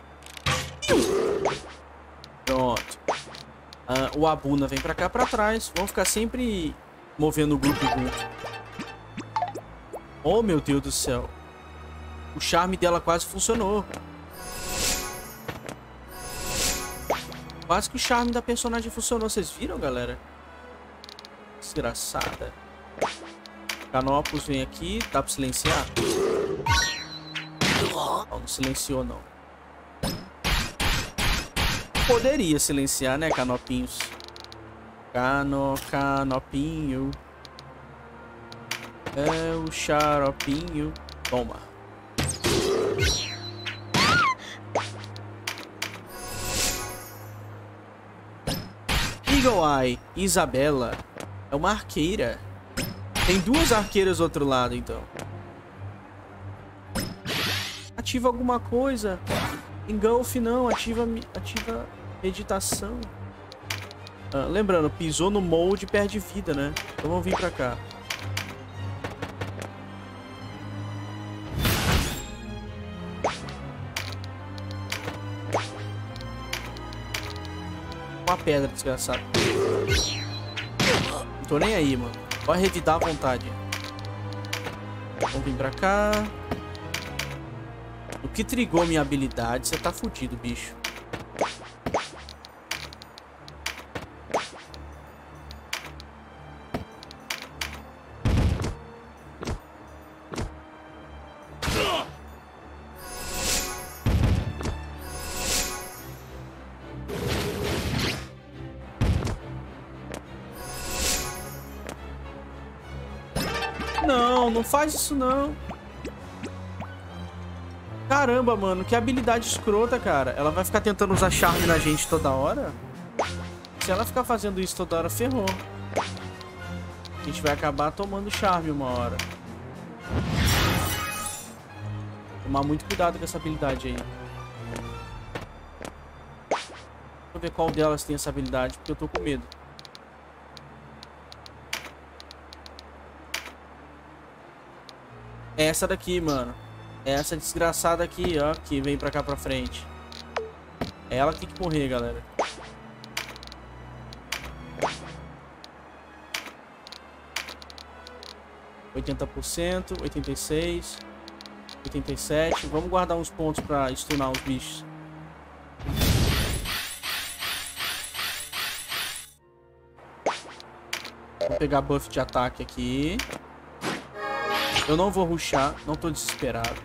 Pronto. O Abuna vem pra cá, pra trás. Vamos ficar sempre movendo o grupo junto. Oh, meu Deus do céu. O charme dela quase funcionou. Quase que o charme da personagem funcionou. Vocês viram, galera? Desgraçada. Canopus vem aqui. Dá pra silenciar? Não silenciou, não. Poderia silenciar, né, Canopinhos? Canopinho. É o xaropinho. Toma. Eagle Eye, Isabela. É uma arqueira. Tem duas arqueiras do outro lado, então. Ativa alguma coisa. Engulf não, ativa meditação. Lembrando, pisou no molde e perde vida, né? Então vamos vir pra cá. Uma pedra, desgraçado. Não tô nem aí, mano. Pode revidar à vontade. Vamos vir pra cá. O que trigou minha habilidade, você tá fudido, bicho. Não faz isso não. Caramba, mano, que habilidade escrota, cara. Ela vai ficar tentando usar charme na gente toda hora? Se ela ficar fazendo isso toda hora, ferrou. A gente vai acabar tomando charme uma hora. Tomar muito cuidado com essa habilidade aí. Deixa eu ver qual delas tem essa habilidade, porque eu tô com medo. É essa daqui, mano. É essa desgraçada aqui, ó, que vem pra cá pra frente. É ela que tem que morrer, galera. %, 86, 87. Vamos guardar uns pontos pra stunar os bichos. Vou pegar buff de ataque aqui. Eu não vou rushar, não tô desesperado.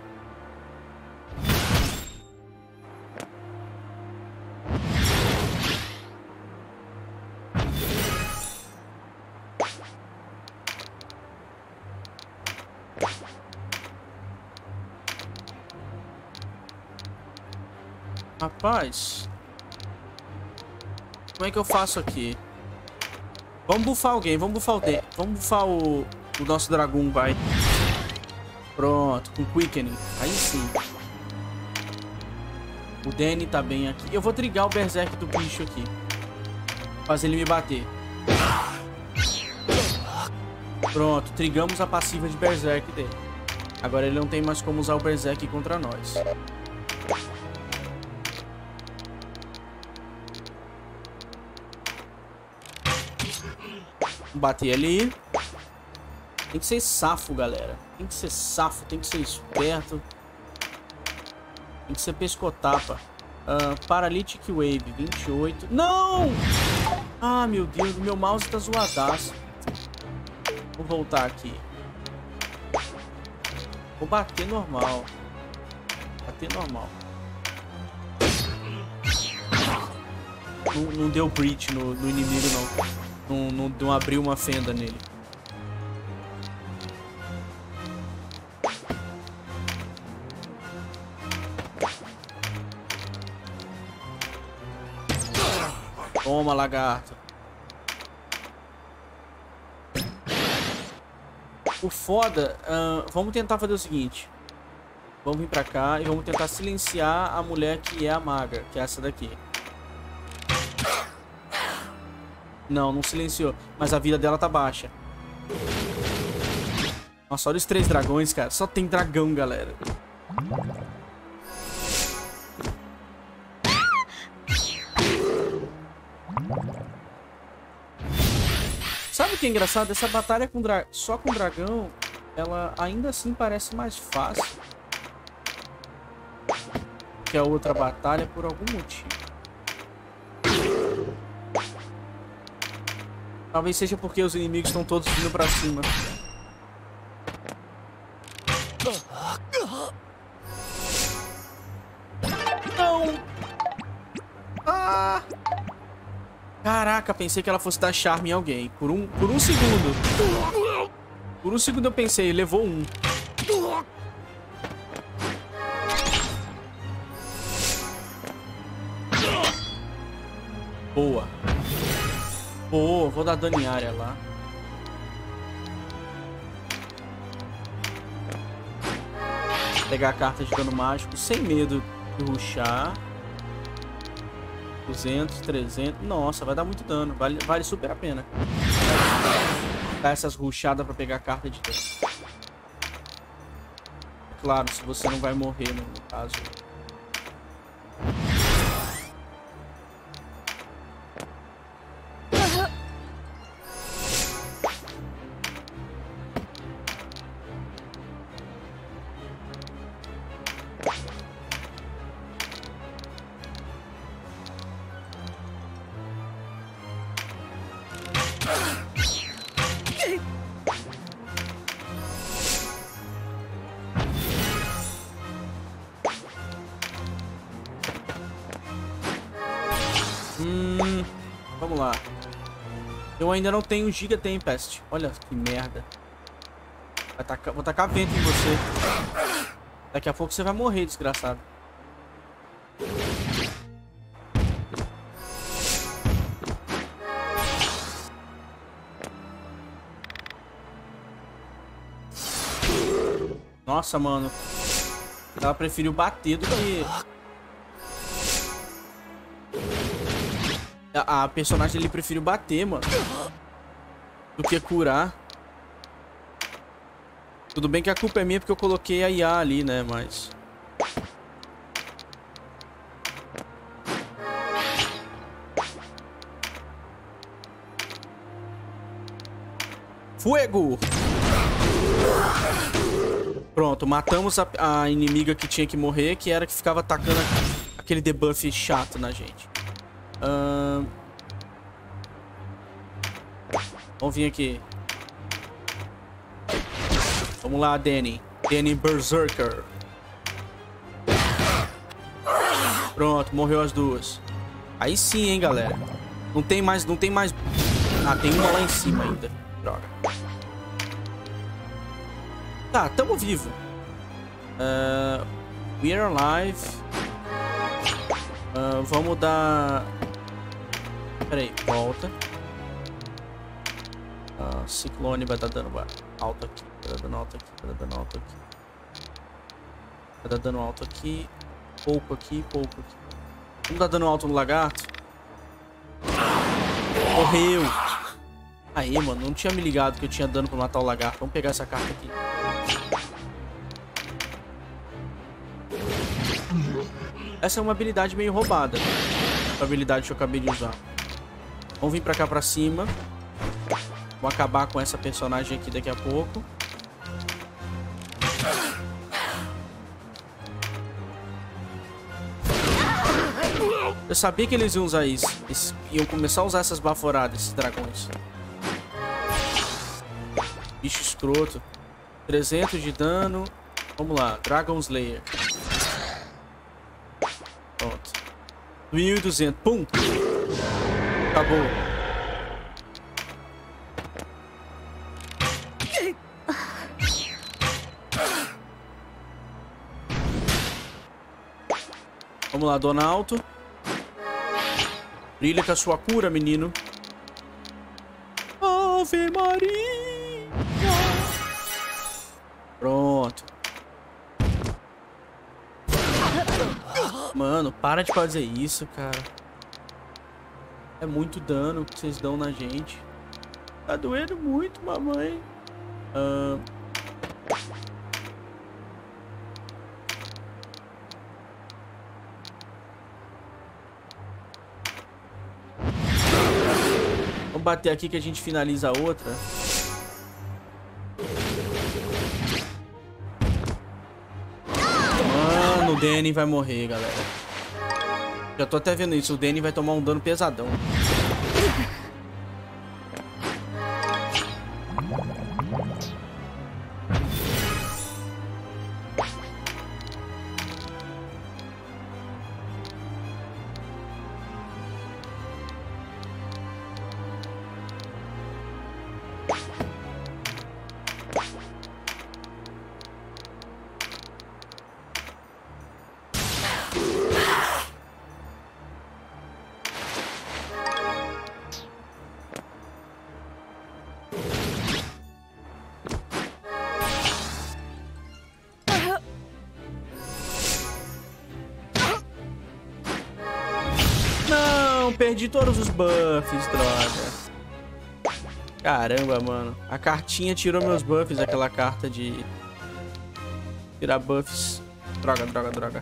Rapaz. Como é que eu faço aqui? Vamos buffar alguém, vamos buffar o D. Vamos buffar o nosso dragão, vai. Pronto, com Quickening. Aí sim. O Danny tá bem aqui. Eu vou trigar o Berserk do bicho aqui. Fazer ele me bater. Pronto, trigamos a passiva de Berserk dele. Agora ele não tem mais como usar o Berserk contra nós. Bater ali. Tem que ser safo, galera. Tem que ser safo, tem que ser esperto. Tem que ser pescotapa. Paralytic Wave, 28. Não! Ah, meu Deus, o meu mouse tá zoadaço. Vou voltar aqui. Vou bater normal. Bater normal. Não deu breach no inimigo, não. Não abriu uma fenda nele. Toma, lagarto. O foda... vamos tentar fazer o seguinte. Vamos vir pra cá e vamos tentar silenciar a mulher que é a maga. Que é essa daqui. Não silenciou. Mas a vida dela tá baixa. Nossa, olha os 3 dragões, cara. Só tem dragão, galera. Sabe o que é engraçado? Essa batalha só com dragão, ela ainda assim parece mais fácil que a outra batalha por algum motivo. Talvez seja porque os inimigos estão todos vindo pra cima. Não! Ah! Caraca, pensei que ela fosse dar charme em alguém. Por um segundo. Por um segundo eu pensei, levou um. Boa. Boa, vou dar dano em área lá. Pegar a carta de dano mágico sem medo de rushar. 200, 300. Nossa, vai dar muito dano. Vale super a pena. Dar essas rushadas pra pegar a carta de dano. Claro, se você não vai morrer, no caso. Vamos lá. Eu ainda não tenho Giga Tempest. Olha que merda. Vou tacar vento em você. Daqui a pouco você vai morrer, desgraçado. Nossa, mano. Ela preferiu bater do que... A personagem dele preferiu bater, mano, do que curar. Tudo bem que a culpa é minha porque eu coloquei a IA ali, né, mas... Fuego! Pronto, matamos a inimiga que tinha que morrer, que era que ficava atacando aquele debuff chato na gente. Vamos vir aqui. Vamos lá, Danny. Danny Berserker. Pronto, morreu as duas. Aí sim, hein, galera. Não tem mais... Ah, tem uma lá em cima ainda. Droga. Tá, tamo vivo. We are alive. Vamos dar... Pera aí, volta. Ciclone vai dar dano alto aqui. Vai dar dano alto aqui. Vai dar dano alto aqui. Vai dar dano alto aqui. Pouco aqui, pouco aqui. Vamos dar dano alto no lagarto. Morreu. Aí, mano, não tinha me ligado que eu tinha dano pra matar o lagarto. Vamos pegar essa carta aqui. Essa é uma habilidade meio roubada. A habilidade que eu acabei de usar. Vamos vir pra cá pra cima. Vou acabar com essa personagem aqui daqui a pouco. Eu sabia que eles iam usar isso. Eles iam começar a usar essas baforadas, esses dragões. Bicho escroto. 300 de dano. Vamos lá, Dragon Slayer. Pronto. 1.200. Pum! Acabou. Vamos lá, Donalto. Brilha com a sua cura, menino. Ave Maria. Pronto. Mano, para de fazer isso, cara. É muito dano que vocês dão na gente. Tá doendo muito, mamãe. Vamos bater aqui que a gente finaliza a outra. Mano, o Danny vai morrer, galera. Já tô até vendo isso. O Danny vai tomar um dano pesadão. Perdi todos os buffs, droga. Caramba, mano. A cartinha tirou meus buffs, aquela carta de tirar buffs. Droga, droga, droga.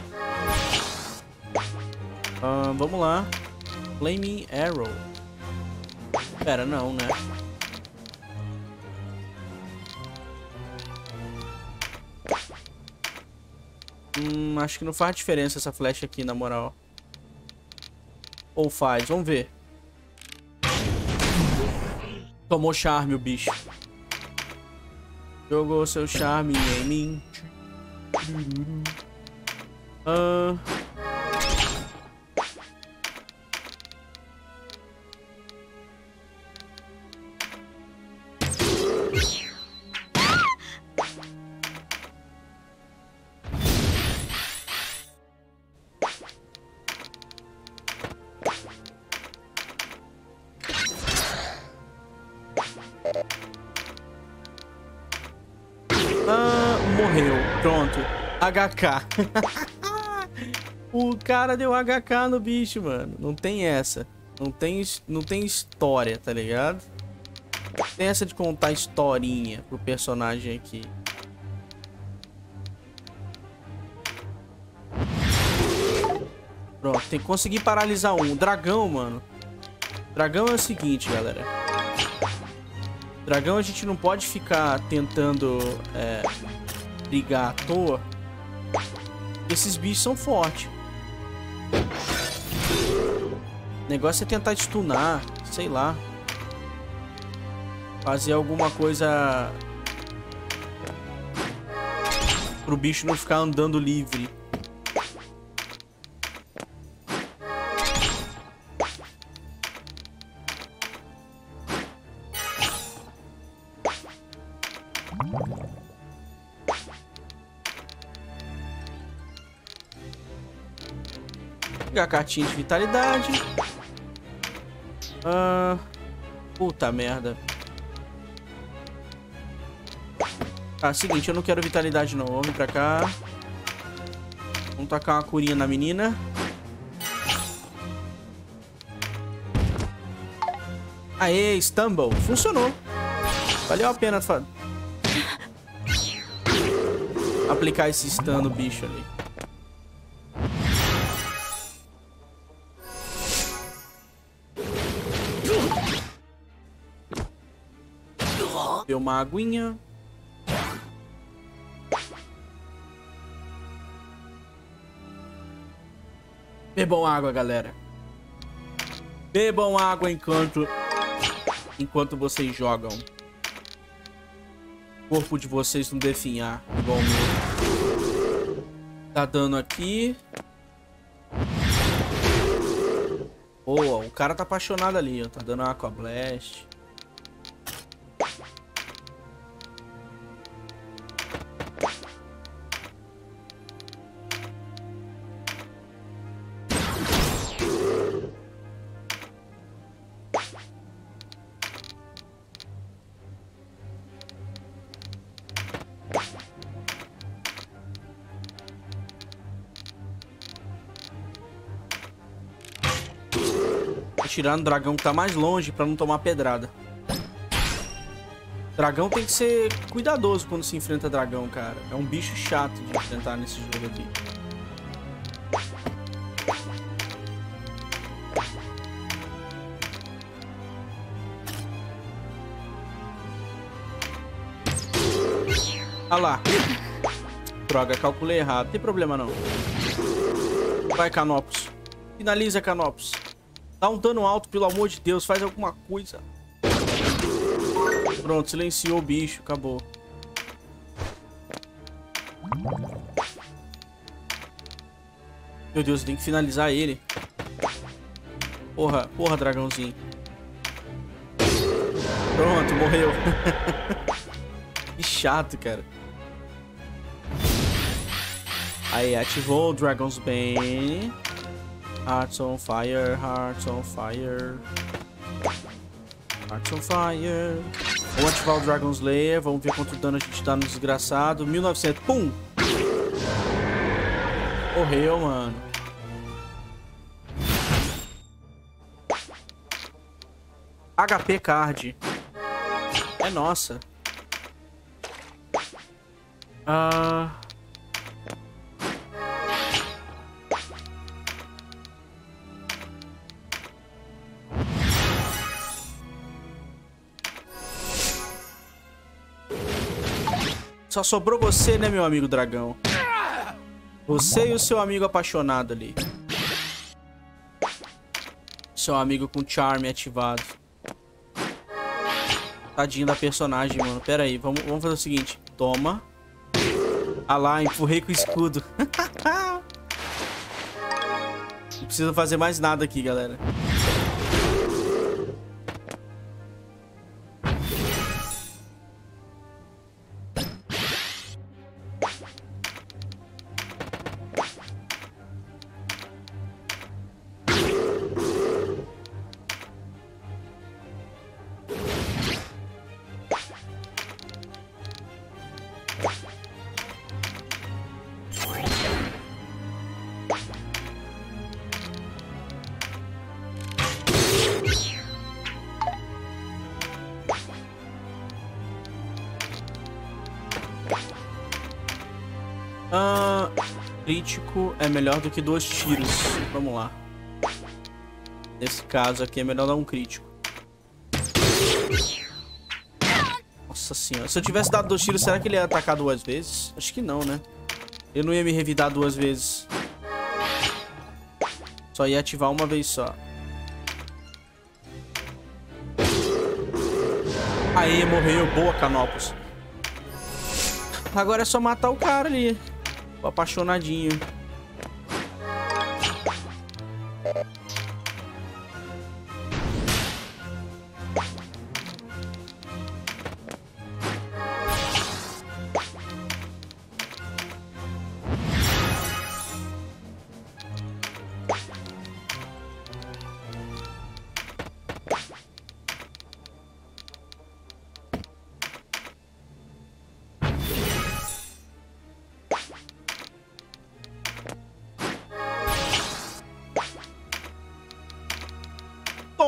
Vamos lá. Flaming Arrow. Pera, não, né? Acho que não faz diferença essa flecha aqui, na moral. Ou faz? Vamos ver. Tomou charme o bicho. Jogou seu charme em mim. Morreu. Pronto. HK. O cara deu HK no bicho, mano. Não tem essa. Não tem história, tá ligado? Não tem essa de contar historinha pro personagem aqui. Pronto, tem que conseguir paralisar um. Dragão, mano. Dragão é o seguinte, galera. Dragão a gente não pode ficar tentando brigar à toa. Esses bichos são fortes. O negócio é tentar stunar, sei lá. Fazer alguma coisa pro bicho não ficar andando livre. Pegar a cartinha de vitalidade. Puta merda. Tá, seguinte, eu não quero vitalidade não. Vamos vir pra cá. Vamos tacar uma curinha na menina. Aê, Stumble. Funcionou. Valeu a pena aplicar esse stun no bicho ali. Deu uma aguinha. Bebam água, galera. Bebam água enquanto vocês jogam. O corpo de vocês não definhar igual o meu. Tá dando aqui. Boa, o cara tá apaixonado ali, ó. Tá dando Aqua Blast. Atirar no dragão que tá mais longe pra não tomar pedrada. Dragão tem que ser cuidadoso quando se enfrenta dragão, cara. É um bicho chato de enfrentar nesse jogo aqui. Ah lá. Droga, calculei errado. Não tem problema não. Vai, Canopus. Finaliza, Canopus. Dá um dano alto, pelo amor de Deus. Faz alguma coisa. Pronto, silenciou o bicho. Acabou. Meu Deus, tem que finalizar ele. Porra, porra, dragãozinho. Pronto, morreu. Que chato, cara. Aí, ativou o Dragon's Bane. Hearts on fire, hearts on fire. Hearts on fire. Vamos ativar o Dragon Slayer. Vamos ver quanto dano a gente dá no desgraçado. 1900. Pum! Morreu, mano. HP card. É nossa. Só sobrou você, né, meu amigo dragão? Você e o seu amigo apaixonado ali. Seu amigo com charme ativado. Tadinho da personagem, mano. Pera aí, vamos fazer o seguinte. Toma. Ah lá, empurrei com o escudo. Não precisa fazer mais nada aqui, galera. Crítico é melhor do que 2 tiros. Vamos lá. Nesse caso aqui é melhor dar um crítico. Nossa senhora. Se eu tivesse dado 2 tiros, será que ele ia atacar 2 vezes? Acho que não, né? Eu não ia me revidar 2 vezes. Só ia ativar uma vez só. Aí, morreu. Boa, Canopus. Agora é só matar o cara ali. O apaixonadinho.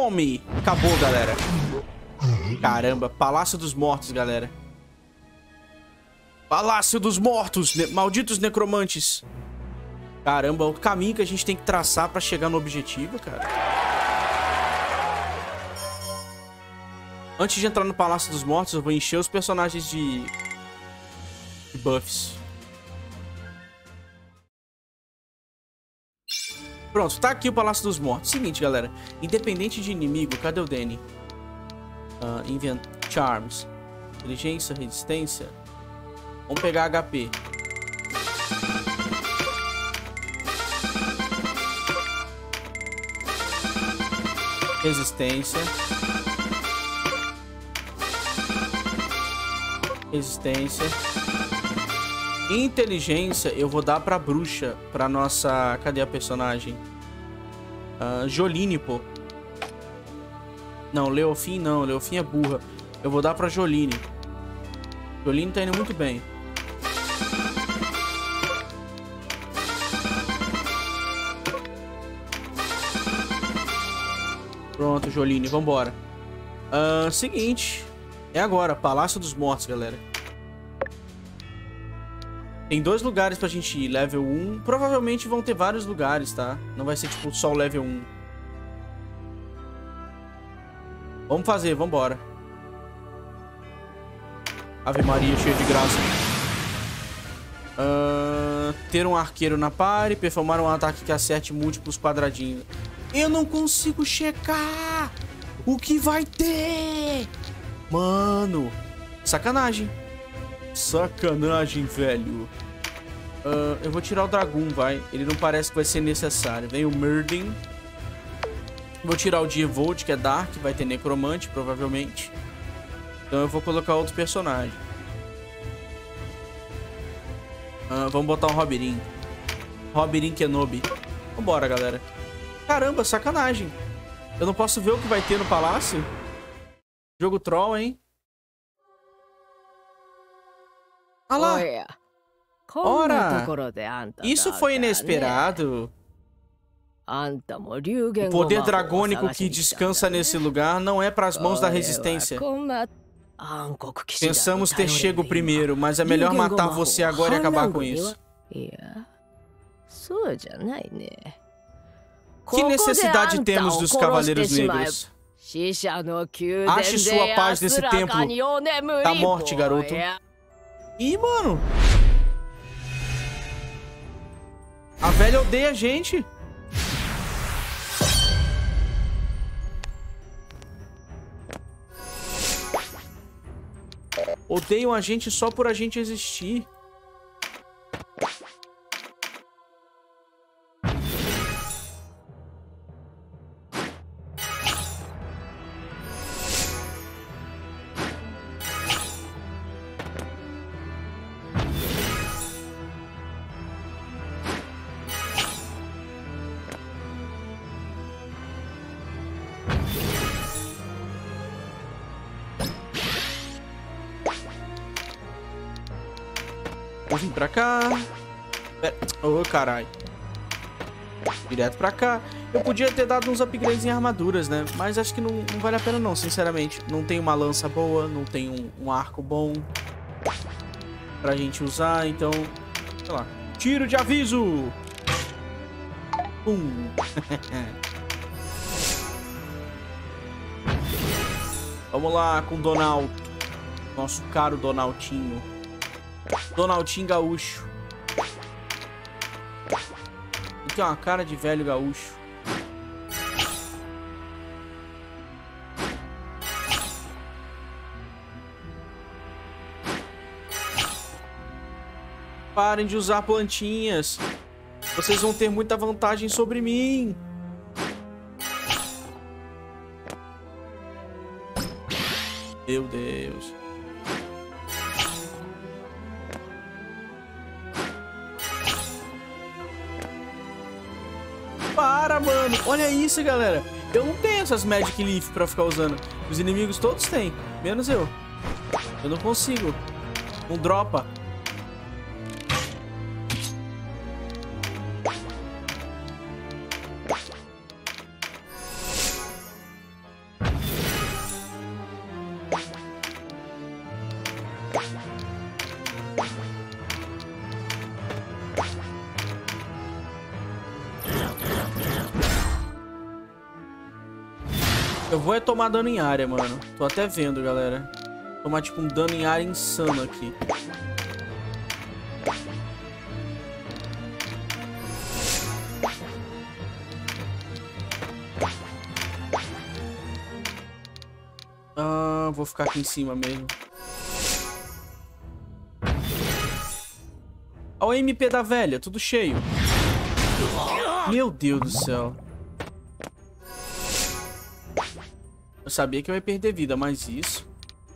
Tome! Acabou, galera. Caramba, Palácio dos Mortos, galera. Palácio dos Mortos! Malditos necromantes. Caramba, o caminho que a gente tem que traçar pra chegar no objetivo, cara. Antes de entrar no Palácio dos Mortos, eu vou encher os personagens de buffs. Pronto, tá aqui o Palácio dos Mortos. Seguinte, galera. Independente de inimigo, cadê o Danny? Charms. Inteligência, resistência. Vamos pegar HP. Resistência. Resistência. Inteligência eu vou dar pra bruxa. Pra nossa... Cadê a personagem? Joline, pô. Não, Leofin não. Leofin é burra. Eu vou dar pra Joline. Joline tá indo muito bem. Pronto, Joline, vambora. Seguinte. É agora, Palácio dos Mortos, galera. Tem 2 lugares pra gente ir, level 1. Provavelmente vão ter vários lugares, tá? Não vai ser tipo só o level 1. Vamos fazer, vambora. Ave Maria, cheia de graça. Ter um arqueiro na party, performar um ataque que acerte múltiplos quadradinhos. Eu não consigo checar o que vai ter. Mano, sacanagem. Sacanagem, velho. Eu vou tirar o Dragoon, vai. Ele não parece que vai ser necessário. Vem o Myrddin. Vou tirar o Dievold, que é Dark. Vai ter Necromante, provavelmente. Então eu vou colocar outro personagem. Vamos botar um Robirin. Robirin Kenobi. Vambora, galera. Caramba, sacanagem. Eu não posso ver o que vai ter no palácio? Jogo troll, hein? Ah lá. Ora, isso foi inesperado. O poder dragônico que descansa nesse lugar não é para as mãos da resistência. Pensamos ter chego primeiro, mas é melhor matar você agora e acabar com isso. Que necessidade temos dos Cavaleiros Negros? Ache sua paz nesse templo da morte, garoto. Ih, mano. A velha odeia a gente. Odeiam a gente só por a gente existir. Vou vir pra cá. Ô, caralho. Direto pra cá. Eu podia ter dado uns upgrades em armaduras, né? Mas acho que não vale a pena não, sinceramente. Não tem uma lança boa, não tem um arco bom pra gente usar, então... Sei lá. Tiro de aviso! Pum! Vamos lá com o Donald. Nosso caro Donaldinho. Donaldinho gaúcho. Ele tem uma cara de velho gaúcho. Parem de usar plantinhas. Vocês vão ter muita vantagem sobre mim. Meu Deus. Para, mano. Olha isso, galera. Eu não tenho essas Magic Leaf pra ficar usando. Os inimigos todos têm. Menos eu. Eu não consigo. Não dropa. Eu vou tomar dano em área, mano. Tô até vendo, galera. Tomar, tipo, um dano em área insano aqui. Vou ficar aqui em cima mesmo. Olha o MP da velha, tudo cheio. Meu Deus do céu. Eu sabia que eu ia perder vida, mas isso...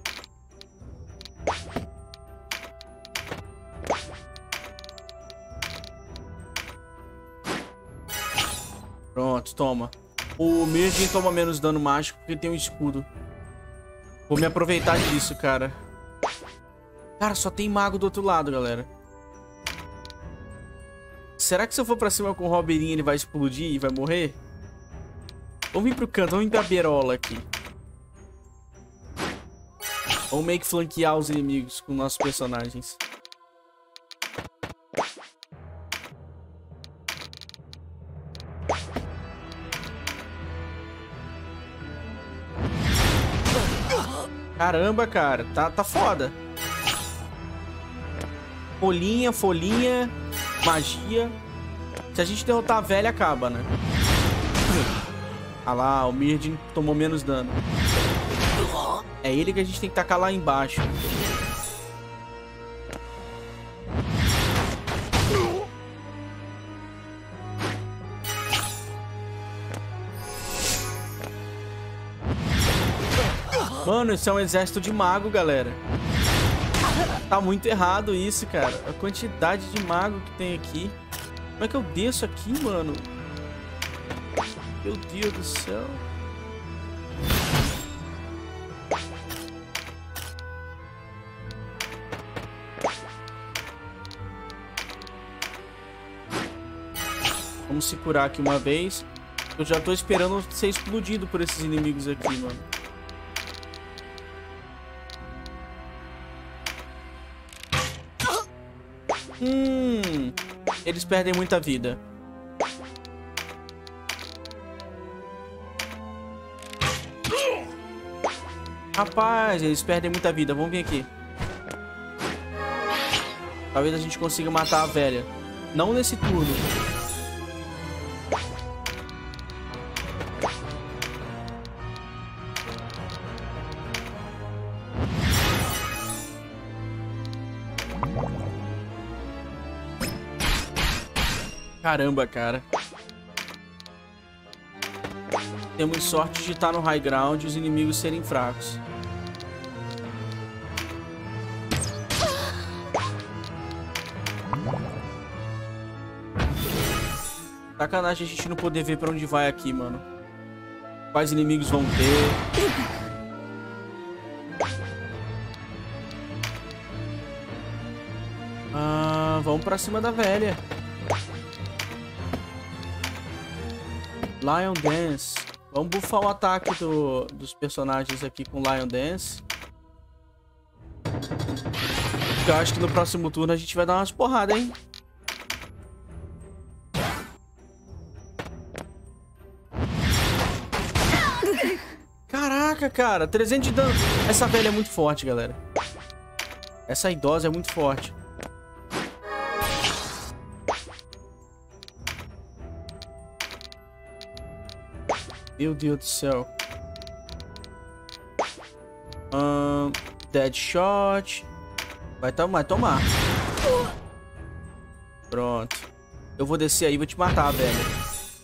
Pronto, toma. O Mirgin toma menos dano mágico porque tem um escudo. Vou me aproveitar disso, cara. Cara, só tem mago do outro lado, galera. Será que se eu for pra cima com o Roberinho ele vai explodir e vai morrer? Vamos vir pro canto, vamos vir pra beirola aqui. Vamos meio que flanquear os inimigos com nossos personagens. Caramba, cara. Tá foda. Folhinha, folhinha. Magia. Se a gente derrotar a velha, acaba, né? Ah lá, o Mirgin tomou menos dano. É ele que a gente tem que tacar lá embaixo. Mano, isso é um exército de mago, galera. Tá muito errado isso, cara. A quantidade de mago que tem aqui. Como é que eu desço aqui, mano? Meu Deus do céu. Vamos se curar aqui uma vez. Eu já tô esperando ser explodido por esses inimigos aqui, mano. Eles perdem muita vida. Rapaz, eles perdem muita vida. Vamos vir aqui. Talvez a gente consiga matar a velha. Não nesse turno. Caramba, cara. Temos sorte de estar no high ground e os inimigos serem fracos. Sacanagem a gente não poder ver pra onde vai aqui, mano. Quais inimigos vão ter. Vamos pra cima da velha. Lion Dance. Vamos buffar o ataque dos personagens aqui com Lion Dance. Eu acho que no próximo turno a gente vai dar umas porradas, hein? Caraca, cara. 300 de dano. Essa velha é muito forte, galera. Essa idosa é muito forte. Meu Deus do céu. Deadshot. Vai tomar. Pronto. Eu vou descer aí e vou te matar, velho.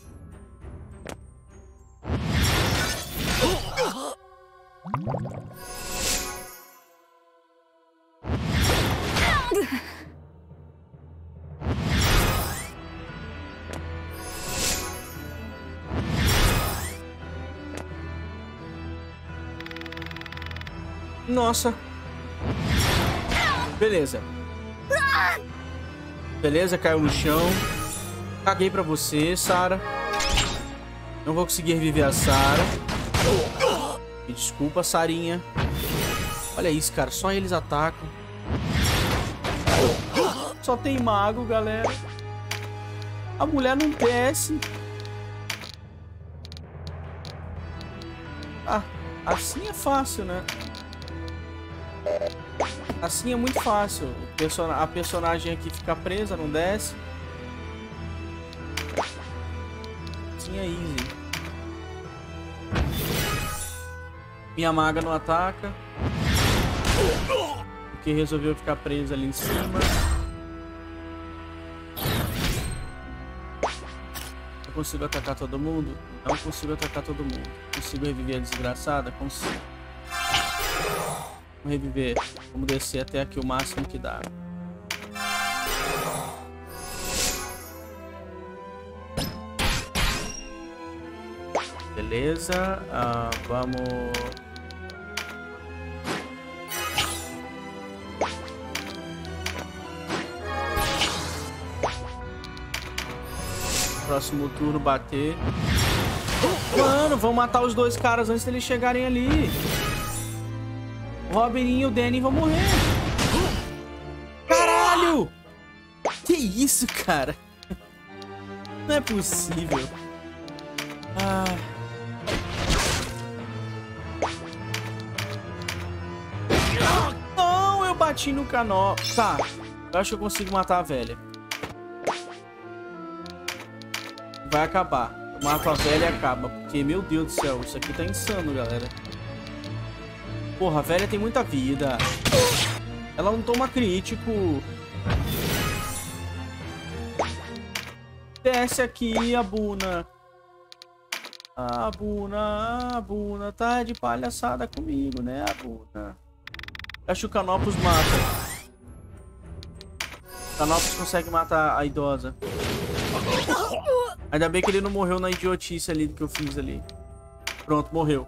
Nossa. Beleza. Beleza, caiu no chão. Caguei pra você, Sarah. Não vou conseguir reviver a Sarah. Me desculpa, Sarinha. Olha isso, cara. Só eles atacam. Só tem mago, galera. A mulher não desce. Ah, assim é fácil, né? Assim é muito fácil. A personagem aqui fica presa, não desce. Assim é easy. Minha maga não ataca. Porque resolveu ficar preso ali em cima. Eu consigo atacar todo mundo? Não consigo atacar todo mundo. Consigo reviver a desgraçada? Consigo. Vamos reviver. Vamos descer até aqui o máximo que dá. Beleza. Vamos... Próximo turno bater. Mano, vamos matar os dois caras antes deles chegarem ali. O Robin e o Danny vão morrer. Caralho! Que isso, cara? Não é possível. Não, eu bati no canó. Tá, eu acho que eu consigo matar a velha. Vai acabar. Eu mato a velha e acaba. Porque, meu Deus do céu, isso aqui tá insano, galera. Porra, a velha tem muita vida. Ela não toma crítico. Desce aqui, Abuna. Abuna tá de palhaçada comigo, né, Abuna? Acho que o Canopus mata. O Canopus consegue matar a idosa. Ainda bem que ele não morreu na idiotice ali que eu fiz ali. Pronto, morreu.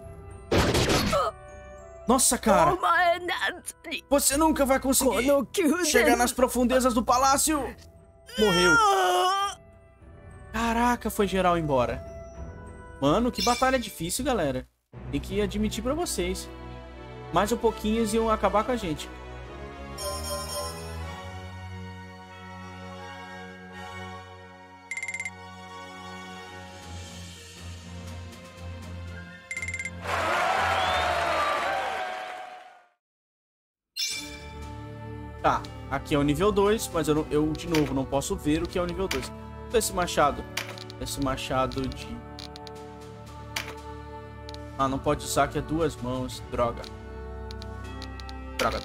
Nossa, cara. Você nunca vai conseguir chegar nas profundezas do palácio. Morreu. Caraca, foi geral embora. Mano, que batalha difícil, galera. Tem que admitir pra vocês. Mais um pouquinho eles iam acabar com a gente. Tá, aqui é o nível 2, mas eu de novo não posso ver o que é o nível 2. Esse machado. Esse machado de... Ah, não pode usar que é 2 mãos. Droga. Droga.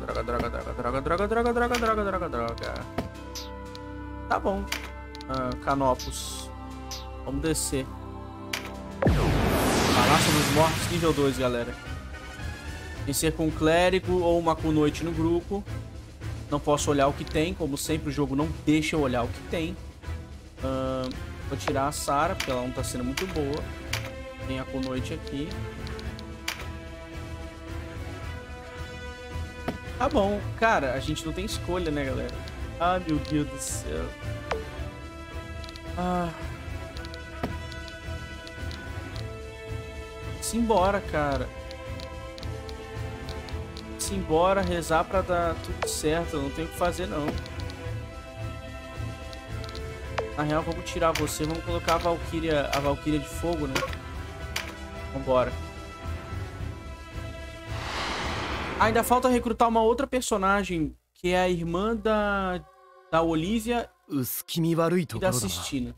Tá bom. Canopus. Vamos descer. Palácio dos Mortos, nível 2, galera. Vencer com um clérigo ou uma Kunoichi no grupo. Não posso olhar o que tem. Como sempre, o jogo não deixa eu olhar o que tem. Vou tirar a Sarah, porque ela não tá sendo muito boa. Tem a Kunoichi aqui. Tá bom. Cara, a gente não tem escolha, né, galera? Ah, meu Deus do céu. Simbora, cara. Simbora, rezar pra dar tudo certo. Eu não tenho o que fazer, não. Na real, vamos tirar você. Vamos colocar a Valkyria de fogo, né? Vambora. Ainda falta recrutar uma outra personagem, que é a irmã da Olivia e da Sistina.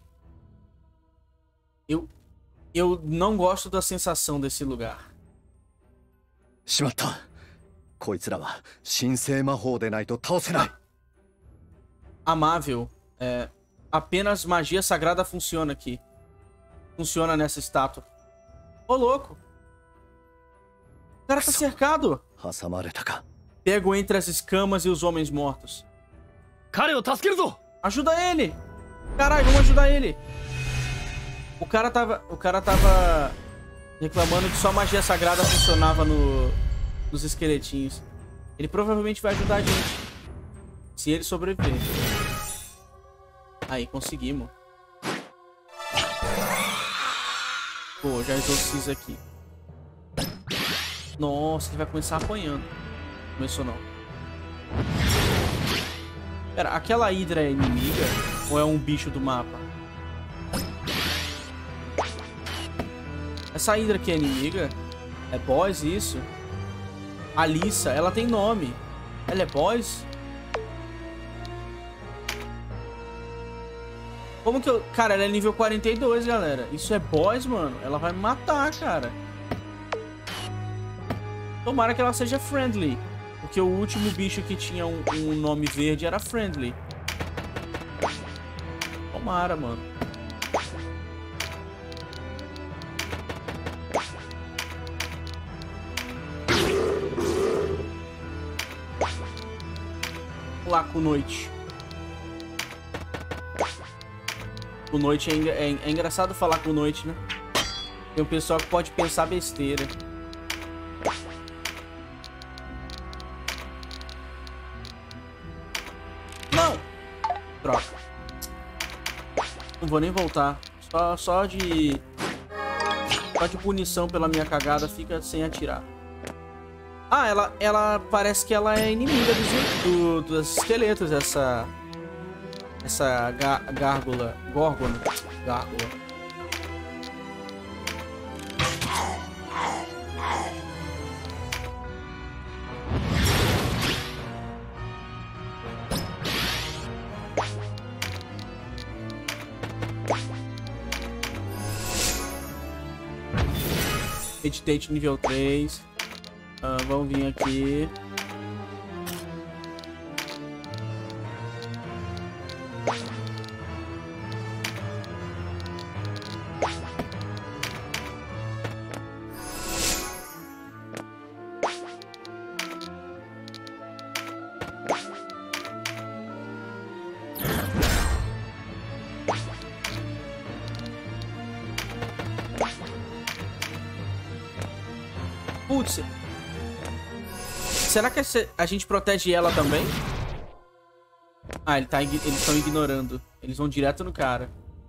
Eu não gosto da sensação desse lugar. Amável. Apenas magia sagrada funciona aqui. Funciona nessa estátua. Ô, louco. O cara tá cercado. Pego entre as escamas e os homens mortos. Ajuda ele. Caralho, vamos ajudar ele. O cara tava reclamando que só magia sagrada funcionava nos esqueletinhos. Ele provavelmente vai ajudar a gente. Se ele sobreviver. Aí, conseguimos. Pô, já exorciza aqui. Nossa, ele vai começar apanhando. Começou não. Pera, aquela Hydra é inimiga? Ou é um bicho do mapa? Essa Hydra aqui é inimiga? É boss isso? Alissa, ela tem nome. Ela é boss? Como que eu... Cara, ela é nível 42, galera. Isso é boss, mano? Ela vai me matar, cara. Tomara que ela seja friendly. Porque o último bicho que tinha um nome verde era friendly. Tomara, mano. Lá com noite. Com noite é engraçado falar com noite, né? Tem um pessoal que pode pensar besteira. Não! Droga. Não vou nem voltar. Só de punição pela minha cagada, fica sem atirar. Ah, ela parece que ela é inimiga dos esqueletos, essa gárgula. Meditate nível 3. Vamos vir aqui. Putz. Será que a gente protege ela também? Ah, eles estão ignorando. Eles vão direto no cara.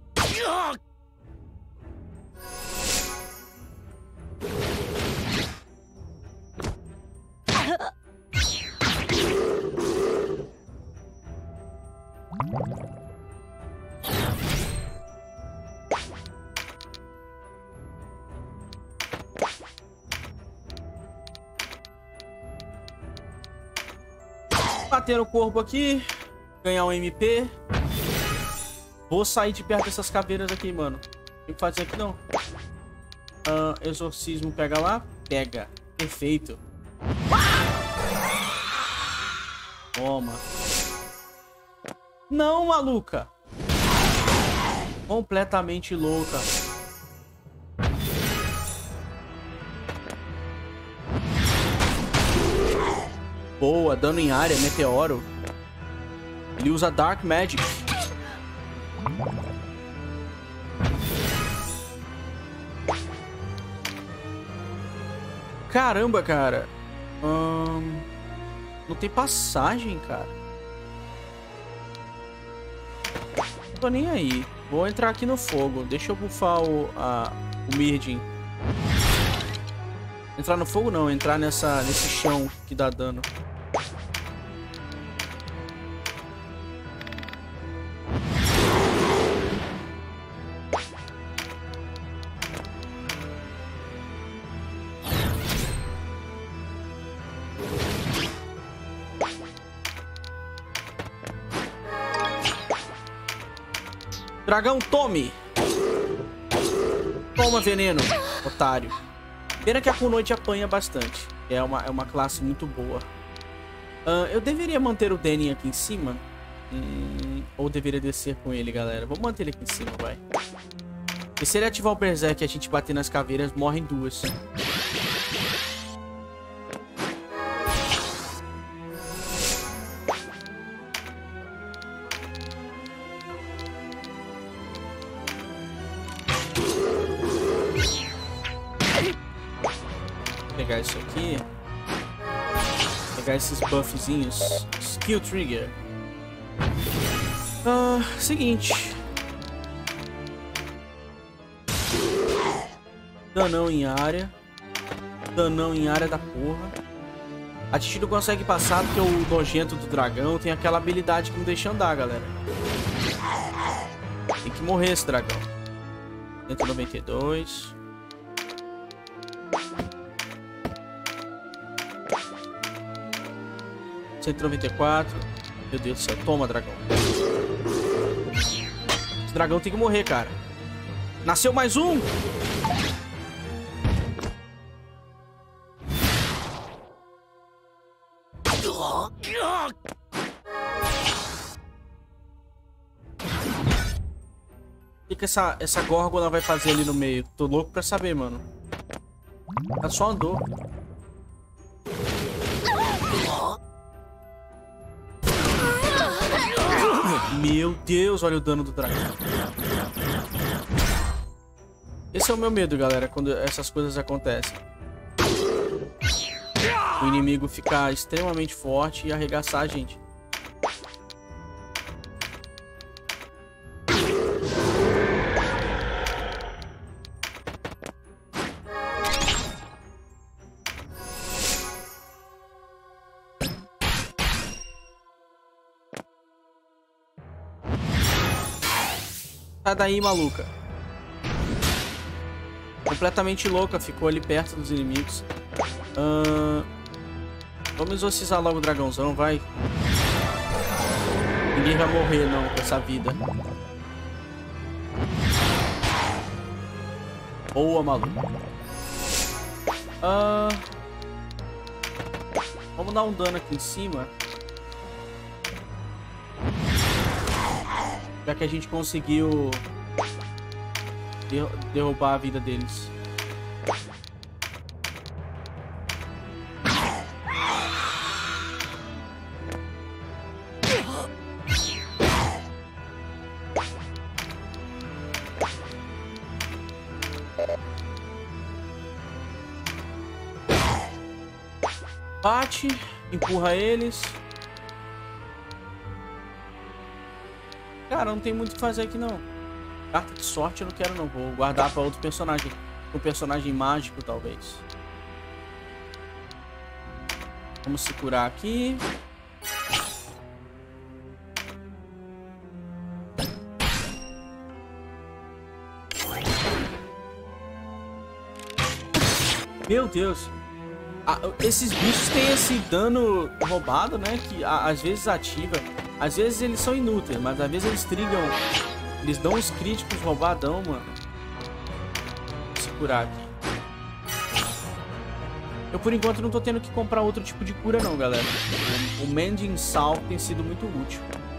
Bater no corpo aqui. Ganhar um MP. Vou sair de perto dessas caveiras aqui, mano. Não tem que fazer aqui, não. Exorcismo pega lá. Pega. Perfeito. Toma. Não, maluca. Completamente louca. Boa, dano em área, meteoro. Ele usa Dark Magic. Caramba, cara. Não tem passagem, cara. Não tô nem aí. Vou entrar aqui no fogo. Deixa eu buffar o Mirdin. Entrar no fogo não, entrar nesse chão que dá dano. Dragão, tome! Toma veneno, otário. Pena que a com noite apanha bastante. É uma classe muito boa. Eu deveria manter o Danny aqui em cima? Ou deveria descer com ele, galera? Vou manter ele aqui em cima, vai. E se ele ativar o Berserk e a gente bater nas caveiras, morrem duas. Pegar isso aqui. Pegar esses buffzinhos. Skill Trigger. Seguinte. Danão em área. Danão em área da porra. A Titi não consegue passar porque o nojento do dragão tem aquela habilidade que não deixa andar, galera. Tem que morrer esse dragão. 192. 194. Meu Deus do céu. Toma, dragão. Esse dragão tem que morrer, cara. Nasceu mais um. O que essa górgona vai fazer ali no meio? Tô louco pra saber, mano. Ela só andou. Meu Deus, olha o dano do dragão. Esse é o meu medo, galera, quando essas coisas acontecem. O inimigo ficar extremamente forte e arregaçar a gente. Sai daí, maluca. Completamente louca, ficou ali perto dos inimigos. Vamos exorcizar logo o dragãozão, vai. Ninguém vai morrer, não, com essa vida. Boa, maluco. Vamos dar um dano aqui em cima. Já que a gente conseguiu derrubar a vida deles. Bate, empurra eles. Cara, não tem muito o que fazer aqui, não. Carta de sorte eu não quero, não. Vou guardar pra outro personagem. Um personagem mágico, talvez. Vamos se curar aqui. Meu Deus. Esses bichos têm esse dano roubado, né? Que às vezes ativa. Às vezes eles são inúteis, mas às vezes eles trigam. Eles dão uns críticos roubadão, mano. Vou se curar aqui. Eu, por enquanto, não tô tendo que comprar outro tipo de cura, não, galera. O Mending Salt tem sido muito útil.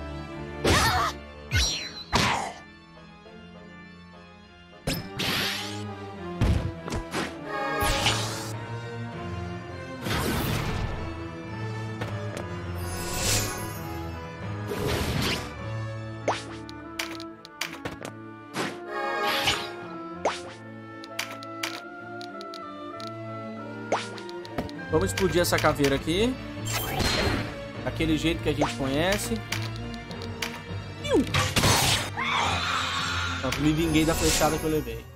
Vamos explodir essa caveira aqui. Daquele jeito que a gente conhece. Pronto, me vinguei da flechada que eu levei.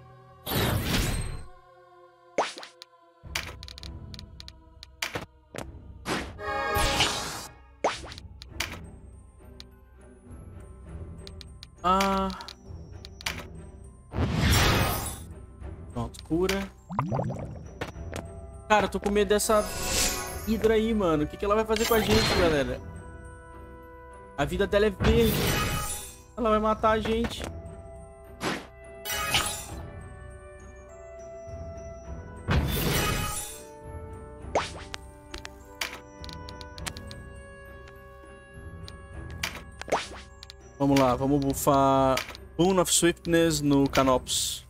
Pronto, cura. Cara, eu tô com medo dessa hidra aí, mano. O que ela vai fazer com a gente, galera? A vida dela é verde. Ela vai matar a gente. Vamos lá, vamos buffar Boon of Swiftness no Canopus.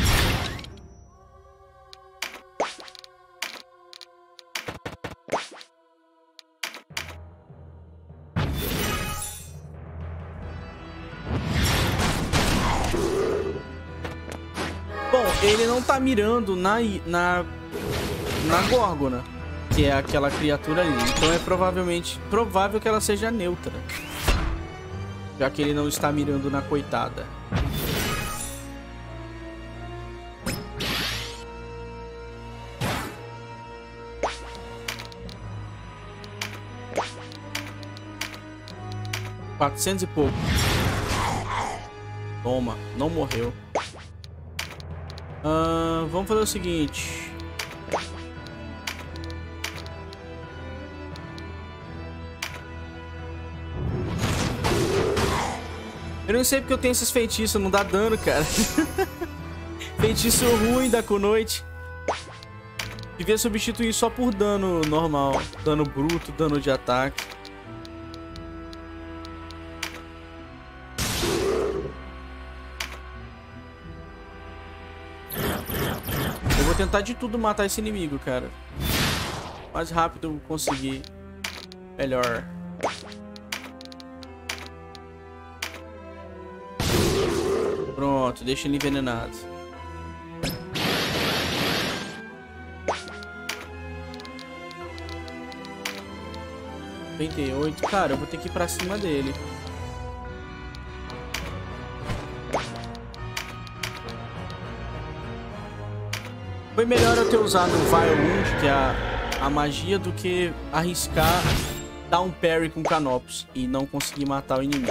Ele não tá mirando na Górgona, que é aquela criatura ali. Então é provável que ela seja neutra, já que ele não está mirando na coitada. $400 e pouco. Toma, não morreu. Vamos fazer o seguinte. Eu não sei porque eu tenho esses feitiços, não dá dano, cara. Feitiço ruim da Kunoichi. Devia substituir só por dano normal. Dano bruto, dano de ataque. Eu vou tentar de tudo matar esse inimigo, cara. O mais rápido eu conseguir, melhor. Pronto, deixa ele envenenado. Cara, eu vou ter que ir pra cima dele. Foi melhor eu ter usado o Violent, que é a magia, do que arriscar dar um parry com Canopus e não conseguir matar o inimigo.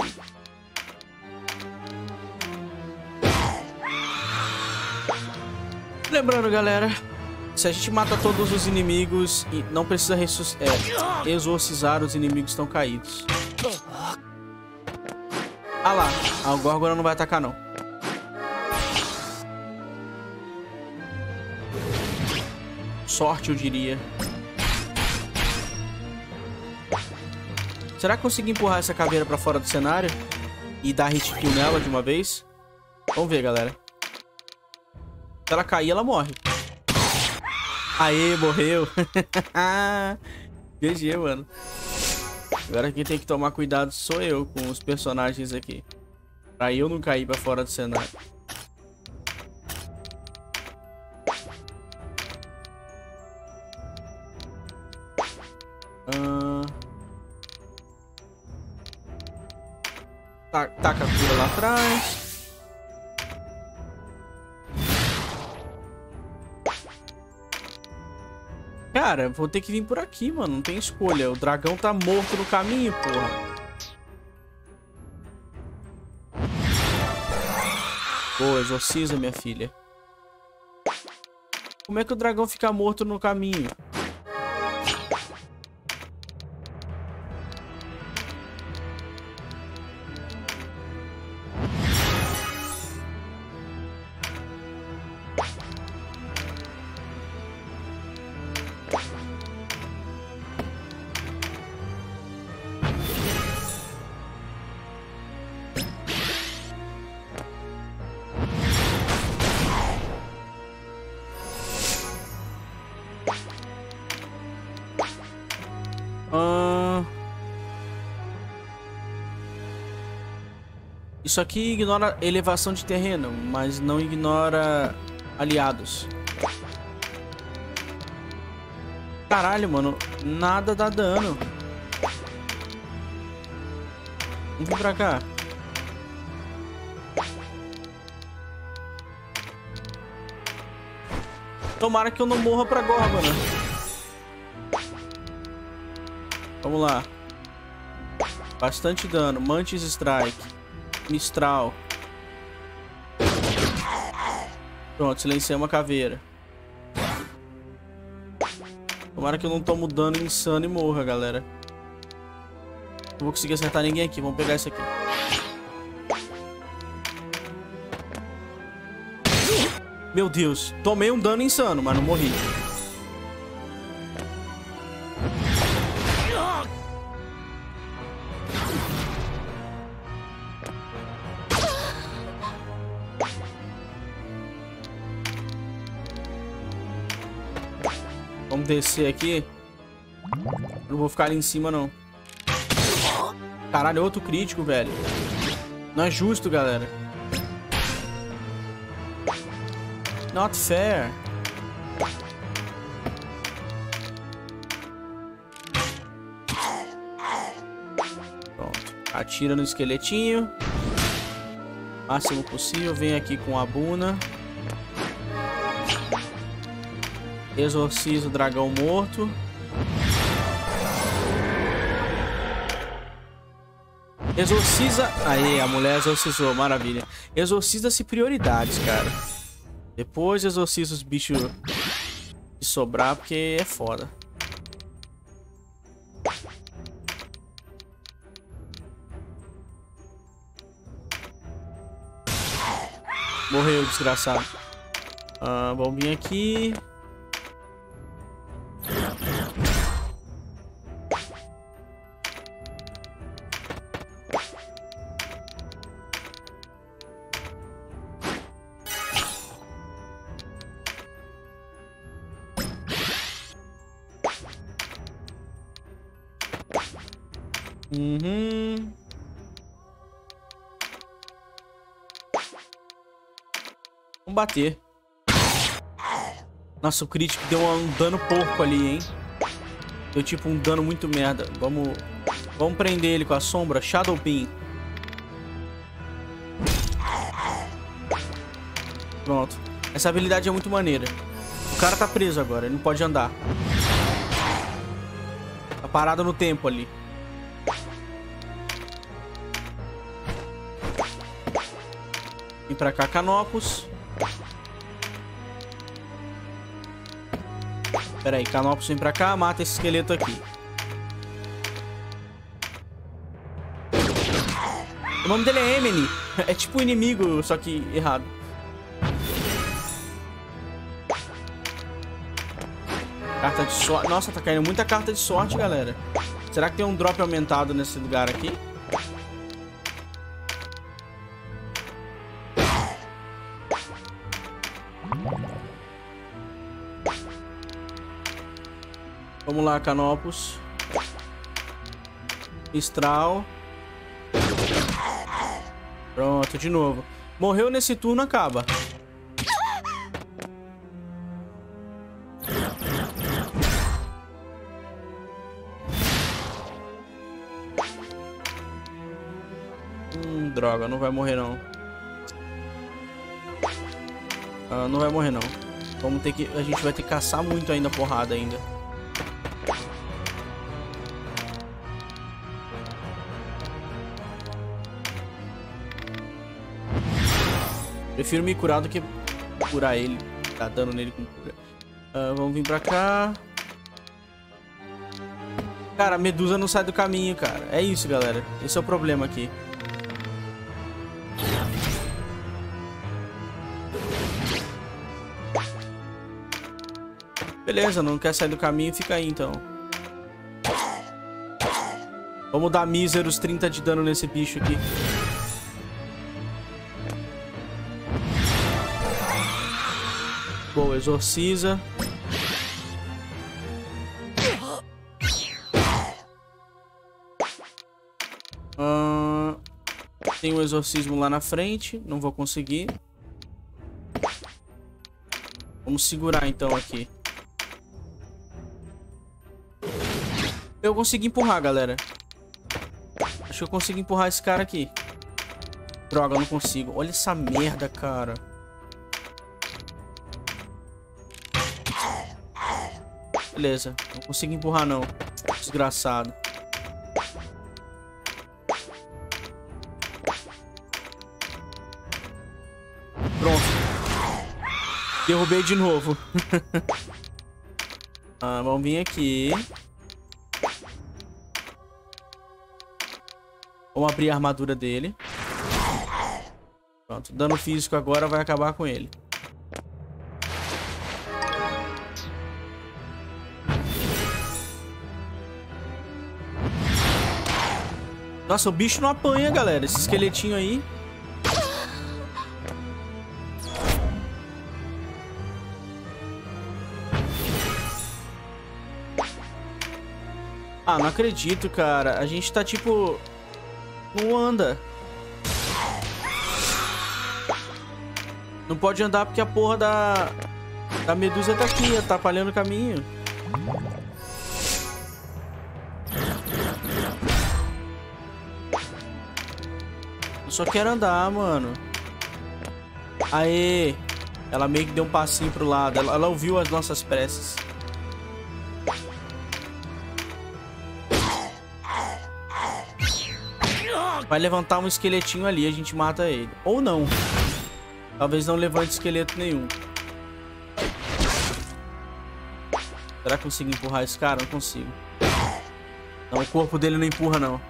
Lembrando, galera, se a gente mata todos os inimigos, e não precisa exorcizar os inimigos que estão caídos. Ah lá, a Górgona não vai atacar não. Sorte, eu diria. Será que consegui empurrar essa caveira pra fora do cenário e dar hit kill nela de uma vez? Vamos ver, galera. Se ela cair, ela morre. Aê, morreu. GG, mano. Agora quem tem que tomar cuidado sou eu com os personagens aqui. Pra eu não cair pra fora do cenário. Taca a cura lá atrás. Cara, vou ter que vir por aqui, mano. Não tem escolha. O dragão tá morto no caminho, porra. Boa, exorciza, minha filha. Como é que o dragão fica morto no caminho? Isso aqui ignora elevação de terreno, mas não ignora aliados. Caralho, mano. Nada dá dano. Vamos vir pra cá. Tomara que eu não morra pra Górgona. Vamos lá. Bastante dano. Mantis Strike. Mistral. Pronto, silenciei uma caveira. Tomara que eu não tomo dano insano e morra, galera. Não vou conseguir acertar ninguém aqui. Vamos pegar esse aqui. Meu Deus. Tomei um dano insano, mas não morri. Vamos descer aqui. Não vou ficar ali em cima, não. Caralho, outro crítico, velho. Não é justo, galera. Not fair. Pronto. Atira no esqueletinho. Máximo possível. Vem aqui com a Buna. Exorciza o dragão morto. Exorciza. Aí, a mulher exorcizou. Maravilha. Exorciza-se prioridades, cara. Depois exorciza os bichos que sobrar, porque é foda. Morreu, desgraçado. Vamos vir aqui. Vamos bater. Nossa, o crítico deu um dano porco ali, hein? Deu tipo um dano muito merda. Vamos prender ele com a sombra. Shadow Beam. Pronto. Essa habilidade é muito maneira. O cara tá preso agora, ele não pode andar. Tá parado no tempo ali. Vem pra cá, Canopus. Pera aí, Canopus vem pra cá, mata esse esqueleto aqui. O nome dele é Emily. É tipo um inimigo, só que errado. Carta de sorte. Nossa, tá caindo muita carta de sorte, galera. Será que tem um drop aumentado nesse lugar aqui? Vamos lá, Canopus. Mistral. Pronto, de novo. Morreu nesse turno, acaba. Droga, não vai morrer não. Não vai morrer não. Vamos ter que... A gente vai ter que caçar muito ainda porrada ainda. Prefiro me curar do que curar ele. Tá dando nele com cura. Vamos vir pra cá. Cara, a Medusa não sai do caminho, cara. É isso, galera. Esse é o problema aqui. Beleza, não quer sair do caminho, fica aí então. Vamos dar míseros 30 de dano nesse bicho aqui. Boa, exorciza. Tem um exorcismo lá na frente. Não vou conseguir. Vamos segurar então aqui. Eu consegui empurrar, galera. Acho que eu consigo empurrar esse cara aqui. Droga, eu não consigo. Olha essa merda, cara. Beleza, não consigo empurrar não. Desgraçado. Pronto. Derrubei de novo. Vamos vir aqui. Vamos abrir a armadura dele. Pronto, dano físico agora vai acabar com ele. Nossa, o bicho não apanha, galera. Esse esqueletinho aí. Não acredito, cara. A gente tá tipo... Não anda. Não pode andar porque a porra da Medusa tá aqui, atrapalhando o caminho. Eu só quero andar, mano. Aê! Ela meio que deu um passinho pro lado. Ela ouviu as nossas preces. Vai levantar um esqueletinho ali, a gente mata ele. Ou não. Talvez não levante esqueleto nenhum. Será que eu consigo empurrar esse cara? Não consigo. Não, o corpo dele não empurra, não.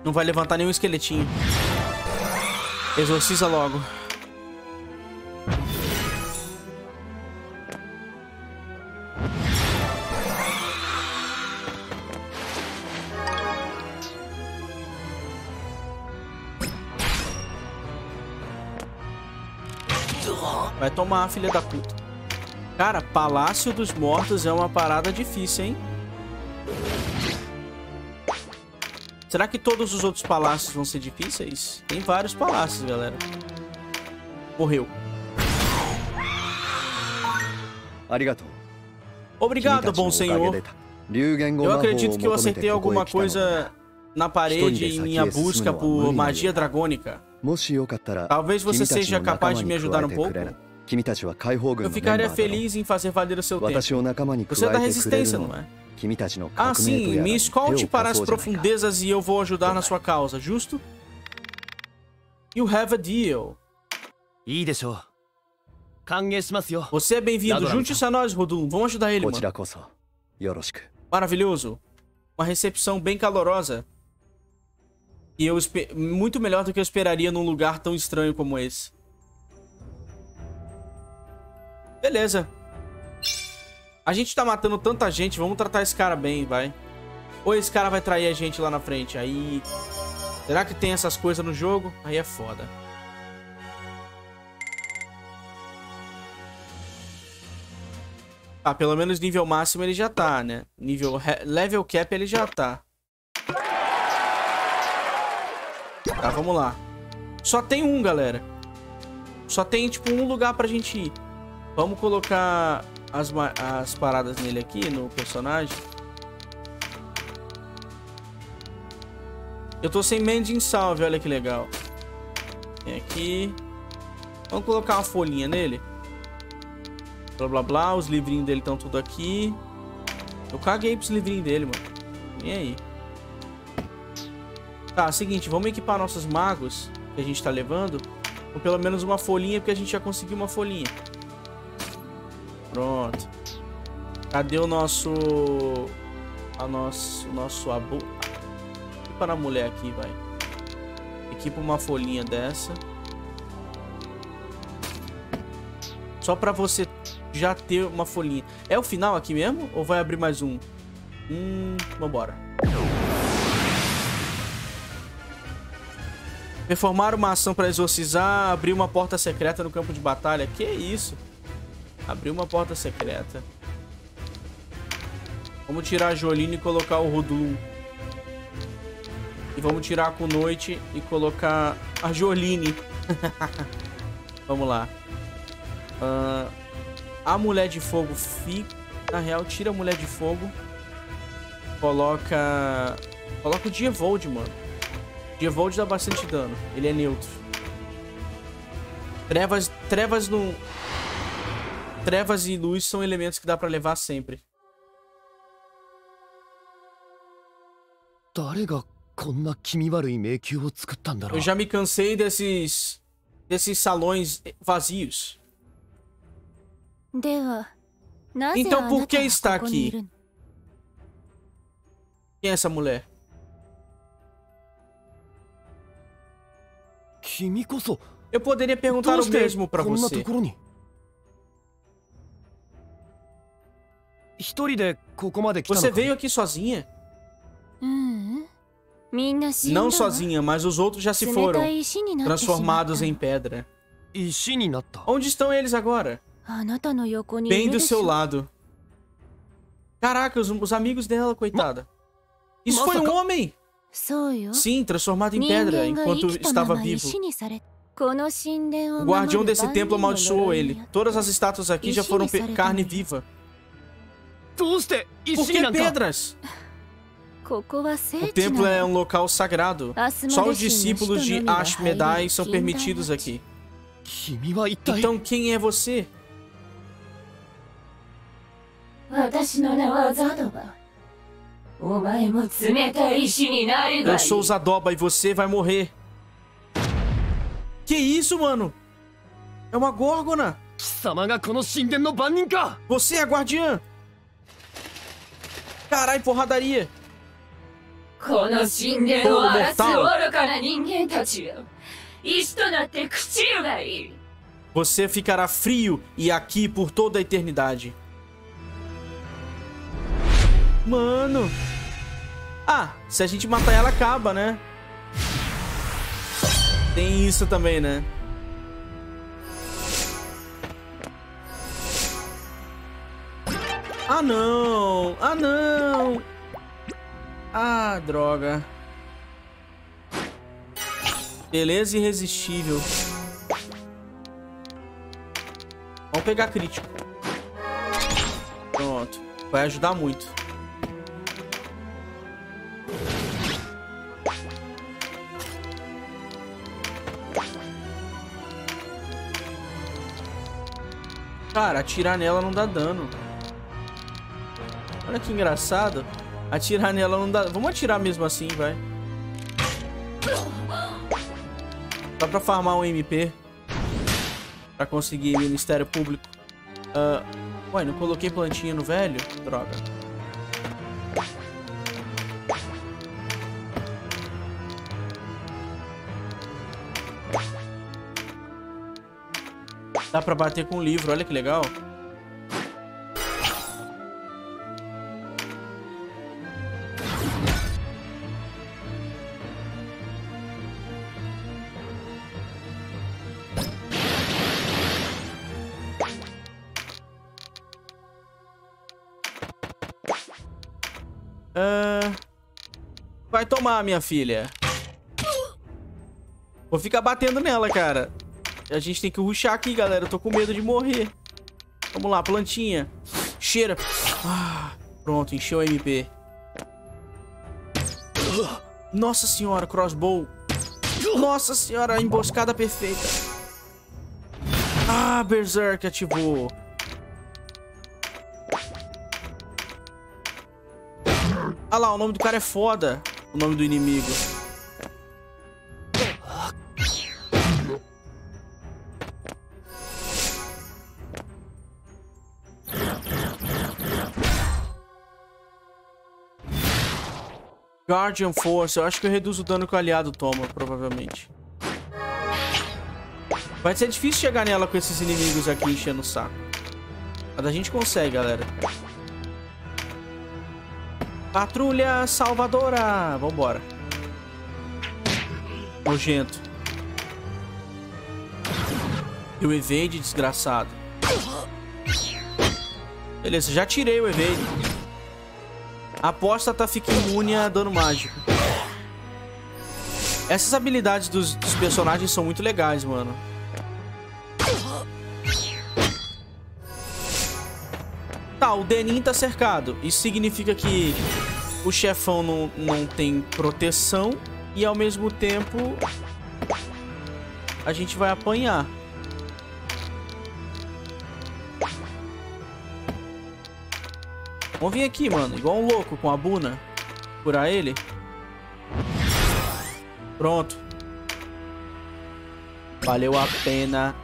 Não vai levantar nenhum esqueletinho. Exorciza logo. Vai tomar, filha da puta. Cara, Palácio dos Mortos é uma parada difícil, hein? Será que todos os outros palácios vão ser difíceis? Tem vários palácios, galera. Morreu. Obrigado, bom senhor. Eu acredito que eu acertei alguma coisa na parede em minha busca por magia dragônica. Talvez você seja capaz de me ajudar um pouco. Eu ficaria feliz em fazer valer o seu tempo. Você é da resistência, não é? Ah, sim, me escolte para as profundezas e eu vou ajudar na sua causa, justo? You have a deal. Você é bem-vindo. Junte-se a nós, Rodum. Vamos ajudar ele, mano. Maravilhoso. Uma recepção bem calorosa. E muito melhor do que eu esperaria num lugar tão estranho como esse. Beleza. A gente tá matando tanta gente, vamos tratar esse cara bem, vai. Ou esse cara vai trair a gente lá na frente. Aí... Será que tem essas coisas no jogo? Aí é foda. Ah, pelo menos nível máximo ele já tá, né? Level cap ele já tá. Tá, vamos lá. Só tem um, galera. Só tem, tipo, um lugar pra gente ir. Vamos colocar as paradas nele aqui, no personagem. Eu tô sem Mending Salve, olha que legal. Tem aqui. Vamos colocar uma folhinha nele. Blá, blá, blá. Os livrinhos dele estão tudo aqui. Eu caguei pros livrinhos dele, mano. E aí? Tá, seguinte. Vamos equipar nossos magos que a gente tá levando com pelo menos uma folhinha, porque a gente já conseguiu uma folhinha. Pronto. Cadê o nosso... O nosso abu... Equipa na mulher aqui, vai. Equipa uma folhinha dessa. Só pra você já ter uma folhinha. É o final aqui mesmo? Ou vai abrir mais um? Vambora. Performar uma ação pra exorcizar. Abrir uma porta secreta no campo de batalha. Que isso? Abrir uma porta secreta. Vamos tirar a Jolene e colocar o Rodum. E vamos tirar com Noite e colocar a Jolene. Vamos lá. A Mulher de Fogo fica... Na real, tira a Mulher de Fogo. Coloca o Dievold, mano. Dievold dá bastante dano. Ele é neutro. Trevas e luz são elementos que dá pra levar sempre. Eu já me cansei desses salões vazios. Então por que está aqui? Quem é essa mulher? Eu poderia perguntar o mesmo pra você. Você veio aqui sozinha? Não sozinha, mas os outros já se foram, transformados em pedra. Onde estão eles agora? Bem do seu lado. Caraca, os amigos dela, coitada. Isso foi um homem? Sim, transformado em pedra enquanto estava vivo. O guardião desse templo amaldiçoou ele. Todas as estátuas aqui já foram carne viva. Por que pedras? O templo é um local sagrado. Só os discípulos de Ashmedai são permitidos aqui. Então quem é você? Eu sou Zadoba e você vai morrer. Que isso, mano? É uma górgona. Você é a guardiã. Carai, porradaria. この神殿を荒らす愚かな人間たちよ。石となって朽ちるがいい。 Você ficará frio e aqui por toda a eternidade. Mano. Ah, se a gente matar ela, acaba, né? Tem isso também, né? Ah, não. Ah, não. Ah, droga. Beleza, irresistível. Vamos pegar crítico. Pronto. Vai ajudar muito. Cara, atirar nela não dá dano. Olha que engraçado. Atirar nela não dá... Vamos atirar mesmo assim, vai. Só pra farmar um MP. Pra conseguir Ministério Público. Ué, não coloquei plantinha no velho? Droga. Dá pra bater com o livro, olha que legal. Vai tomar, minha filha. Vou ficar batendo nela, cara. A gente tem que rushar aqui, galera. Eu tô com medo de morrer. Vamos lá, plantinha. Cheira. Pronto, encheu o MP. Nossa senhora, crossbow. Nossa senhora, emboscada perfeita. Ah, Berserk ativou. Ah lá, o nome do cara é foda. O nome do inimigo. Guardian Force. Eu acho que eu reduzo o dano que o aliado toma, provavelmente. Vai ser difícil chegar nela com esses inimigos aqui enchendo o saco. Mas a gente consegue, galera. Patrulha Salvadora. Vambora. Nojento. E o evade, desgraçado. Beleza, já tirei o evade. A apóstata fica imune a dano mágico. Essas habilidades dos personagens são muito legais, mano. Tá, o Denin tá cercado. Isso significa que o chefão não tem proteção. E ao mesmo tempo a gente vai apanhar. Vamos vir aqui, mano. Igual um louco com a Buna. Curar ele. Pronto. Valeu a pena.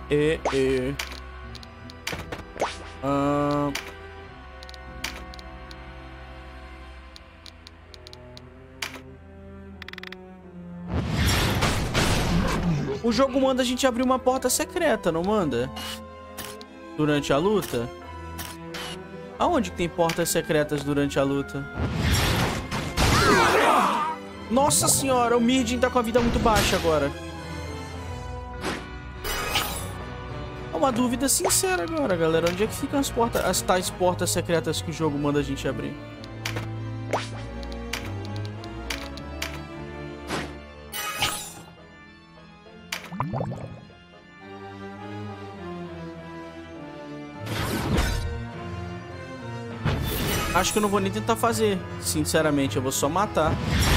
O jogo manda a gente abrir uma porta secreta, não manda? Durante a luta? Aonde que tem portas secretas durante a luta? Nossa senhora, o Mirdin tá com a vida muito baixa agora. É uma dúvida sincera agora, galera. Onde é que ficam as tais portas secretas que o jogo manda a gente abrir? Acho que eu não vou nem tentar fazer. Sinceramente, eu vou só matar.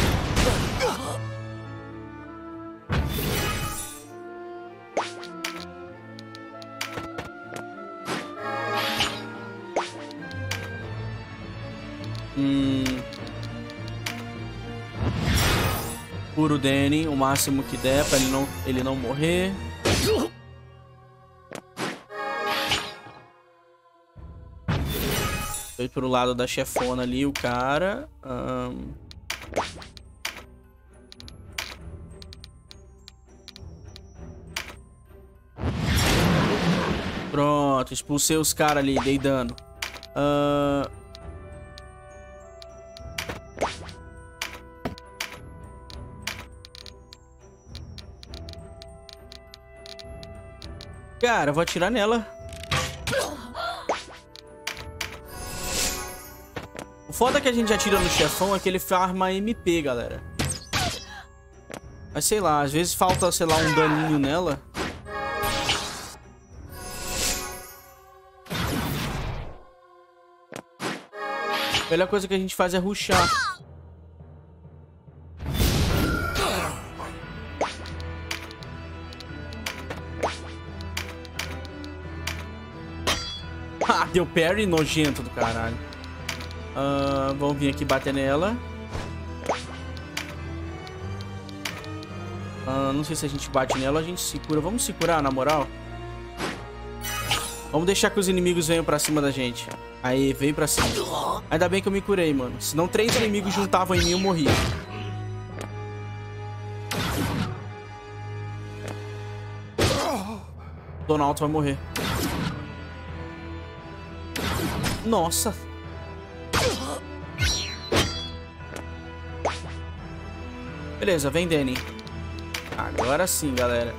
Cura o Danny o máximo que der pra ele não morrer. Foi pro lado da chefona ali, o cara. Pronto, expulsei os caras ali, dei dano. Cara, eu vou atirar nela. O foda que a gente atira no chefão é que ele farma MP, galera. Mas sei lá, às vezes falta, sei lá, um daninho nela. A melhor coisa que a gente faz é rushar. Ah, deu parry nojento do caralho. Vamos vir aqui bater nela. Não sei se a gente bate nela ou a gente se cura. Vamos se curar, na moral. Vamos deixar que os inimigos venham pra cima da gente. Aí, veio pra cima. Ainda bem que eu me curei, mano. Senão 3 inimigos juntavam em mim e eu morria. Donald vai morrer. Nossa. Beleza, vem, Danny. Agora sim, galera.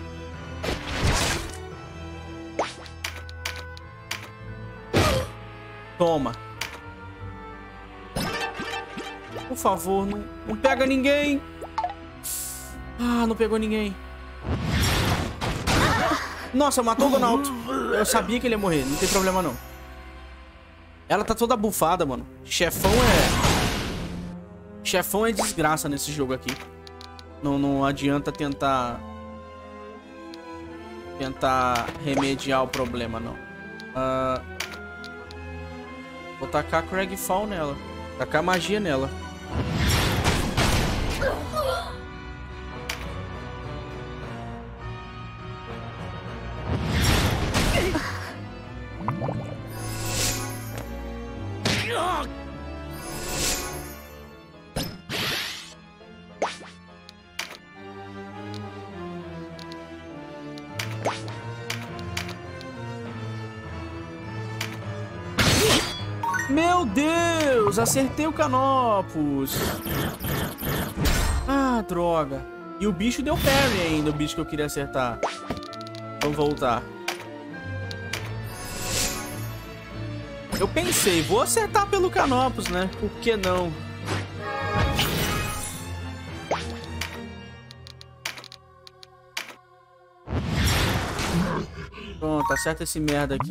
Toma. Por favor, não pega ninguém. Ah, não pegou ninguém. Nossa, matou o Donald. Eu sabia que ele ia morrer, não tem problema não. Ela tá toda bufada, mano. Chefão é desgraça nesse jogo aqui. Não adianta tentar remediar o problema, não. Vou tacar Cragfall nela. Tacar magia nela. Meu Deus, acertei o Canopus. Ah, droga. E o bicho deu parry ainda, o bicho que eu queria acertar. Vamos voltar. Eu pensei, vou acertar pelo Canopus, né? Por que não? Pronto, acerta esse merda aqui.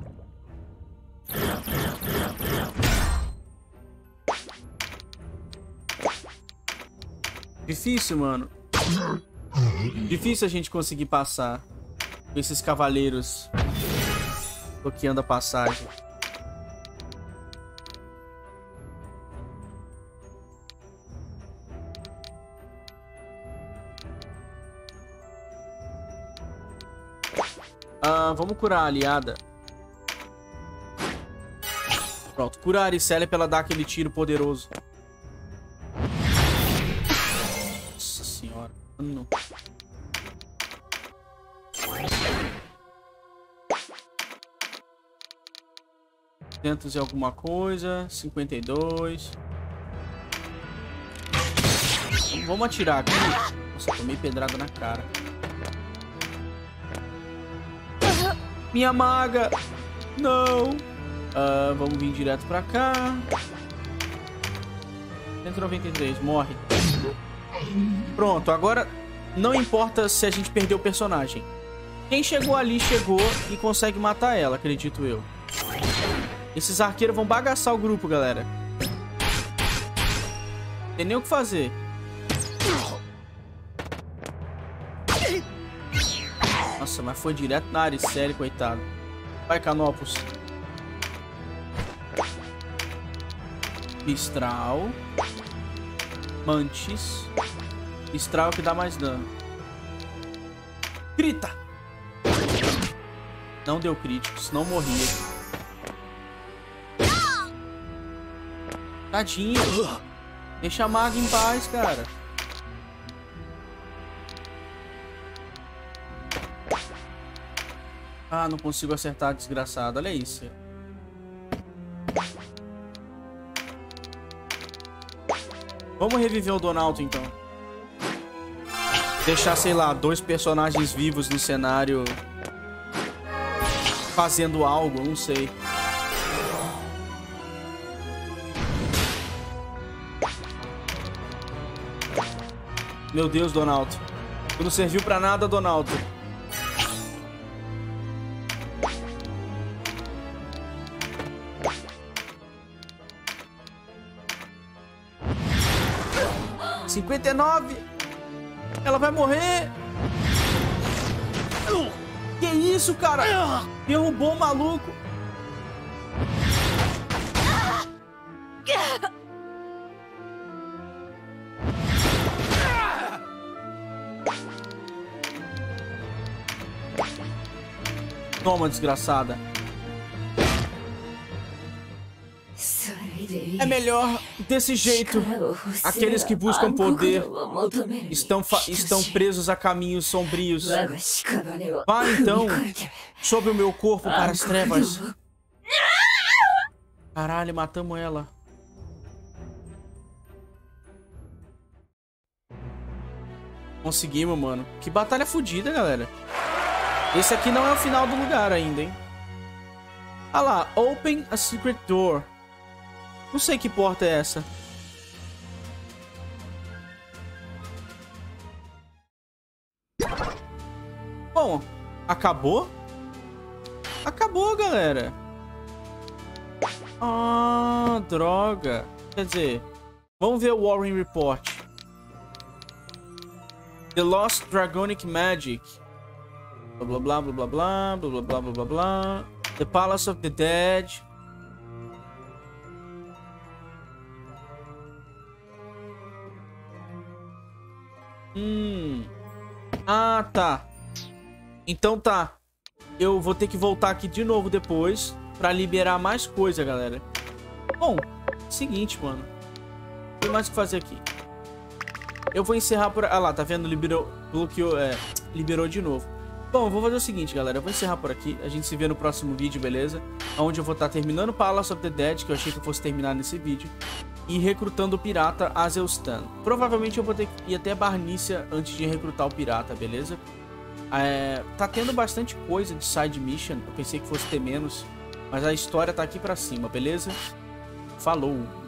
Difícil, mano. Difícil a gente conseguir passar com esses cavaleiros bloqueando a passagem. Vamos curar a aliada. Pronto, cura a Aricélia pra ela dar aquele tiro poderoso. Nossa senhora. Não. Tentos e alguma coisa. 52. Vamos atirar aqui. Nossa, tomei pedrada na cara. Minha maga. Não. Vamos vir direto pra cá. 193, morre. Pronto, agora não importa se a gente perdeu o personagem. Quem chegou ali, chegou e consegue matar ela, acredito eu. Esses arqueiros vão bagaçar o grupo, galera. Tem nem o que fazer. Nossa, mas foi direto na Aricélia, coitado. Vai, Canopus. Mistral. Mantis. Mistral que dá mais dano. Grita! Não deu crítico, senão morria. Tadinho. Deixa a maga em paz, cara. Ah, não consigo acertar, desgraçado. Olha isso. Vamos reviver o Donaldo, então. Deixar, sei lá, 2 personagens vivos no cenário fazendo algo, não sei. Meu Deus, Donaldo. Tu não serviu pra nada, Donaldo. $59. Ela vai morrer. Que isso, cara? Derrubou o maluco. Toma, desgraçada. É melhor desse jeito. Aqueles que buscam poder estão presos a caminhos sombrios. Vá então sobre o meu corpo para as trevas. Caralho, matamos ela. Conseguimos, mano. Que batalha fodida, galera. Esse aqui não é o final do lugar ainda, hein? Ah lá, open a secret door. Não sei que porta é essa. Bom, acabou? Acabou, galera. Ah, droga. Quer dizer, vamos ver o Warren Report. The Lost Dragonic Magic. Blá blá blá blá blá blá blá blá blá blá blá. The Palace of the Dead. Ah, tá. Então tá. Eu vou ter que voltar aqui de novo depois pra liberar mais coisa, galera. Bom, seguinte, mano. Não tem mais o que fazer aqui. Eu vou encerrar por... Ah lá, tá vendo? Liberou... Bloqueou... liberou de novo. Bom, eu vou fazer o seguinte, galera. Eu vou encerrar por aqui. A gente se vê no próximo vídeo, beleza? Onde eu vou estar terminando Palace of the Dead, que eu achei que eu fosse terminar nesse vídeo. E recrutando o pirata Azelstan. Provavelmente eu vou ter que ir até Barnícia antes de recrutar o pirata, beleza? Tá tendo bastante coisa de side mission. Eu pensei que fosse ter menos. Mas a história tá aqui pra cima, beleza? Falou!